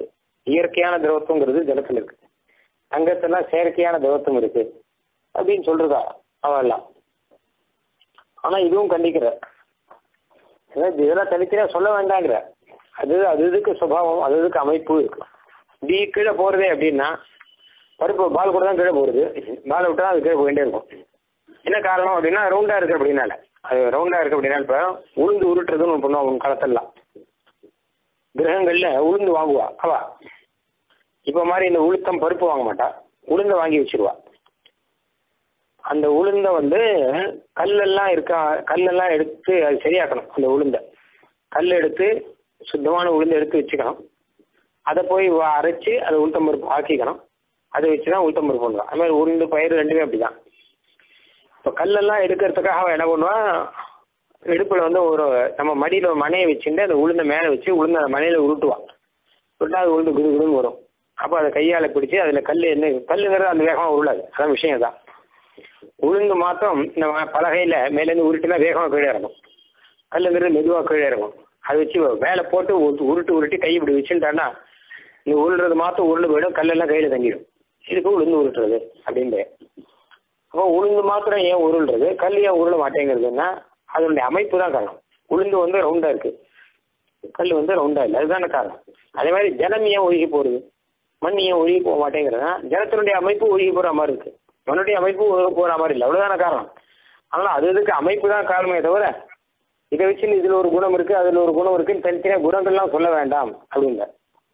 இயற்கையான திரவத்துவங்கிறது ஜலத்தில் இருக்கு, தங்கத்தெல்லாம் செயற்கையான திரவத்துவம் இருக்கு அப்படின்னு சொல்றதா அவெல்லாம். ஆனா இதுவும் கண்டிக்கிற, இதெல்லாம் தனித்தனியா சொல்ல வேண்டாங்கிற. அது இதுக்கு சுபாவம், அது இதுக்கு அமைப்பு இருக்கு. இப்படி கீழே போறதே அப்படின்னா பருப்பு பால் கூட தான் கீழே போகிறது, பால் விட்டா அது கீழே போயிட்டே இருக்கும். என்ன காரணம் அப்படின்னா ரவுண்டா இருக்கு அப்படின்னால. அது ரவுண்டா இருக்கு அப்படின்னா இப்போ உளுந்து உருட்டுறதுன்னு ஒன்று பண்ணுவோம் அவங்க காலத்தெல்லாம். கிரகங்கள்ல உளுந்து வாங்குவா அவா. இப்போ மாதிரி இந்த உளுத்தம் பருப்பு வாங்க மாட்டா, உளுந்தை வாங்கி வச்சிருவா. அந்த உளுந்தை வந்து கல்லெல்லாம் எடுத்து அது சரியாக்கணும். அந்த உளுந்தை கல் எடுத்து சுத்தமான உளுந்தை எடுத்து வச்சுக்கணும். அதை போய் அரைச்சி அதை உளுத்தம் பருப்பு ஆக்கிக்கணும். அதை வச்சு தான் உளுத்தம் பருப்பு பண்ணுவான். அது மாதிரி உளுந்து பயிர் ரெண்டுமே அப்படி தான். இப்போ கல்லெல்லாம் எடுக்கிறதுக்காக அவன் என்ன பண்ணுவான், இடுப்பில் வந்து ஒரு நம்ம மடியில் மனையை வச்சுட்டு அந்த உளுந்தை மேலே வச்சு உளுந்தை அந்த மனையில் உருட்டுவான். உருட்டா அது உளுந்து குடு குடுன்னு வரும். அப்போ அதை கையால் பிடிச்சி அதில் கல்லுங்கிறது அந்த வேகமாக உருளாது. அதான் விஷயம் தான். உளுந்து மாத்திரம் இந்த பலகையில் மேலேருந்து உருட்டுனா வேகமாக கீழே இறங்கும். கல்லுங்கிறது மெதுவாக கீழே இறங்கும். அதை வச்சு வேலை போட்டு உருட்டி கை இப்படி வச்சுட்டான்னா இந்த உருள்றது மாத்திரம் உருண்டு போயிடும், கல்லெல்லாம் கையில் தங்கிடும். இதுக்கு உளுந்து உருட்டுறது அப்படின்ட்டு. அப்போ உளுந்து மாத்திரம் ஏன் உருள்றது, கல் ஏன் உருள மாட்டேங்கிறதுன்னா அதனுடைய அமைப்பு தான் காரணம். உளுந்து வந்து ரவுண்டாக இருக்குது, கல் வந்து ரவுண்டாக இல்லை, அதுதான காரணம். அதே மாதிரி ஜலம் ஏன் ஒழுகி போகிறது, மண் ஏன் ஒழுகி போக மாட்டேங்கிறதுனா ஜலத்தினுடைய அமைப்பு ஒழுகி போகிற மாதிரி இருக்குது, மண்ணுடைய அமைப்பு ஒழுகி போகிற மாதிரி இல்லை, அவ்வளோதான காரணம். அதனால் அது இதுக்கு அமைப்பு தான் காரணமே தவிர இதை வச்சு இதில் ஒரு குணம் இருக்குது அதில் ஒரு குணம் இருக்குன்னு தனித்தனியாக குணங்கள்லாம் சொல்ல வேண்டாம் அப்படிங்க.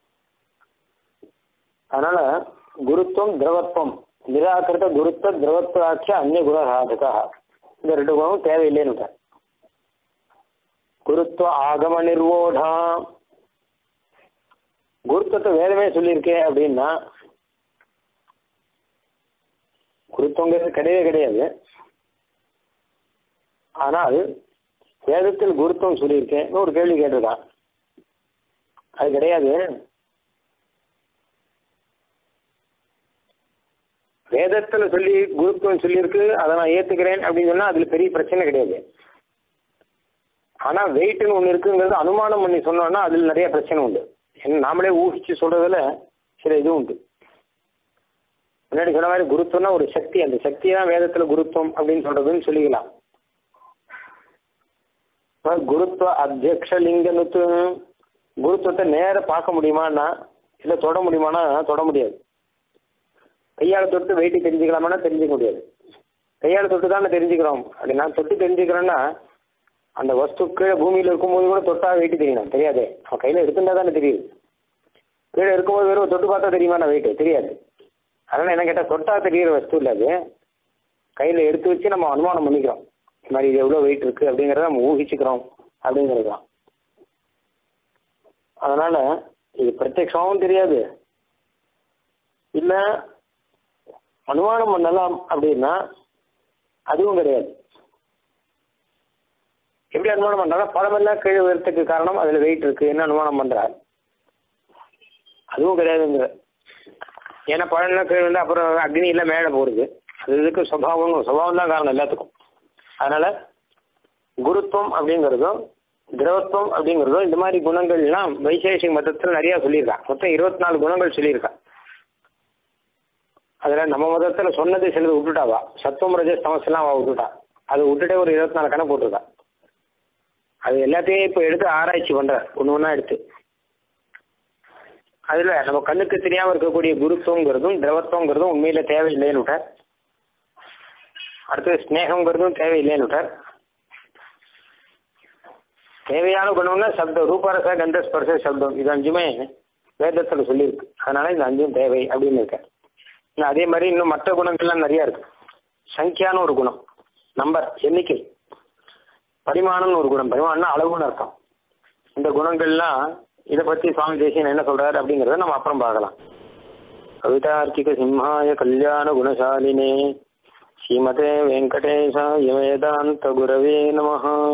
அதனால குருத்துவம் திரவத்துவம் நிராகிருத குருத்த திரவத்வாட்ச அந்நிய குண சாதகா, இந்த ரெண்டு குணமும் தேவையில்லைன்னு. குருத்துவ ஆகம நிர்வோடா, குருத்துவத்தை வேதமே சொல்லியிருக்கேன் அப்படின்னா குருத்துவங்கிறது கிடையவே கிடையாது. ஆனால் வேதத்தில் குருத்துவம் சொல்லியிருக்கேன் ஒரு கேள்வி கேட்டிருக்கான். அது கிடையாது. வேதத்தில் சொல்லி குருத்துவம் சொல்லியிருக்கு, அதை நான் ஏற்றுக்கிறேன் அப்படின்னு சொன்னால் அதில் பெரிய பிரச்சனை கிடையாது. ஆனால் வெயிட்டுன்னு ஒன்று இருக்குங்கிறது அனுமானம் பண்ணி சொன்னோன்னா அதில் நிறைய பிரச்சனை உண்டு. ஏன்னா நாமளே ஊகிச்சு சொல்கிறதுல சில இது உண்டு. முன்னாடி சொன்ன மாதிரி குருத்துவம்னா ஒரு சக்தி, அந்த சக்தி தான் வேதத்தில் குருத்துவம் அப்படின்னு சொல்கிறதுன்னு சொல்லிக்கலாம். குருத்துவ அத்தியக்ஷ லிங்கனுத்து, குருத்துவத்தை நேராக பார்க்க முடியுமான்னா இல்லை தொட முடியுமானா தொட முடியாது. கையால் தொட்டு வெயிட்டு தெரிஞ்சுக்கலாமான்னா தெரிஞ்சுக்க முடியாது. கையால் தொட்டு தானே தெரிஞ்சுக்கிறோம். அப்படி நான் தொட்டு தெரிஞ்சுக்கிறேன்னா அந்த வஸ்து கீழே பூமியில் இருக்கும்போது கூட தொட்டா வெயிட்டு தெரியணும், தெரியாது. அவன் கையில் எடுத்துட்டா தானே தெரியுது. கீழே இருக்கும்போது வெறும் தொட்டு பார்த்தா தெரியுமா வெயிட்டு தெரியாது. அதனால் என்ன கேட்டால் தொட்டா தெரிகிற வஸ்து இல்லை, அது கையில் எடுத்து வச்சு நம்ம அனுமானம் பண்ணிக்கிறோம். இது மாதிரி இது எவ்வளோ வெயிட் இருக்குது அப்படிங்கிறத நம்ம ஊகிச்சுக்கிறோம் அப்படிங்கிறது தான். அதனால் இது பிரத்யக்ஷமாகவும் தெரியாது, இல்லை அனுமானம் பண்ணலாம் அப்படின்னா அதுவும் கிடையாது. எப்படி அனுமானம் பண்ணுறாங்க, பழமெல்லாம் கீழே உயரத்துக்கு காரணம் அதில் வெயிட் இருக்குது என்ன அனுமானம் பண்ணுறார், அதுவும் கிடையாதுங்கிற. ஏன்னா பழம்லாம் கீழே வந்து அப்புறம் அக்னியெல்லாம் மேலே போகிறது, அது இதுக்கு சுபாவம் தான் காரணம் எல்லாத்துக்கும். அதனால் குருத்துவம் அப்படிங்கிறதும் திரவத்துவம் அப்படிங்கிறதும் இந்த மாதிரி குணங்கள்லாம் வைசேஷிக மதத்தில் நிறையா சொல்லியிருக்கான். மொத்தம் 24 குணங்கள் சொல்லியிருக்கான். அதில் நம்ம மதத்தில் சொன்னது சிலது விட்டுட்டாவா, சத்துவம் ரஜஸ் தமஸ்லாம் அவள் விட்டுட்டா. அதை விட்டுட்டே ஒரு 24 கணக்கு போட்டிருக்கா. அது எல்லாத்தையும் இப்போ எடுத்து ஆராய்ச்சி பண்ணுற ஒன்று ஒன்றா எடுத்து. அதில் நம்ம கண்ணுக்கு தெரியாமல் இருக்கக்கூடிய குருத்துவங்கிறதும் திரவத்துவங்கிறதும் உண்மையில் தேவையில்லைன்னு விட்டார். அடுத்தது ஸ்னேகங்கிறதும் தேவையில்லைன்னு விட்டார். தேவையான குணம்னா சப்தம், ரூபரச கந்த ஸ்பர்ச சப்தம், இது 5மே வேதத்தில் சொல்லியிருக்கு. அதனால இந்த 5ம் தேவை அப்படின்னு இருக்கார். அதே மாதிரி இன்னும் மற்ற குணங்கள்லாம் நிறையா இருக்கு. சங்கியான்னு ஒரு குணம், நம்பர் எண்ணிக்கை. பரிமாணம்னு ஒரு குணம், பரிமாணம்னா அளவுன்னு அர்த்தம். இந்த குணங்கள்லாம் இதை பற்றி சுவாமி தேசிகன் என்ன சொல்றாரு அப்படிங்கிறத நம்ம அப்புறம் பார்க்கலாம். கவிதார்க்கிக சிம்ஹாய கல்யாண குணசாலினே ஸ்ரீமதே வெங்கடேசாய வேதாந்த குரவே நமஹ.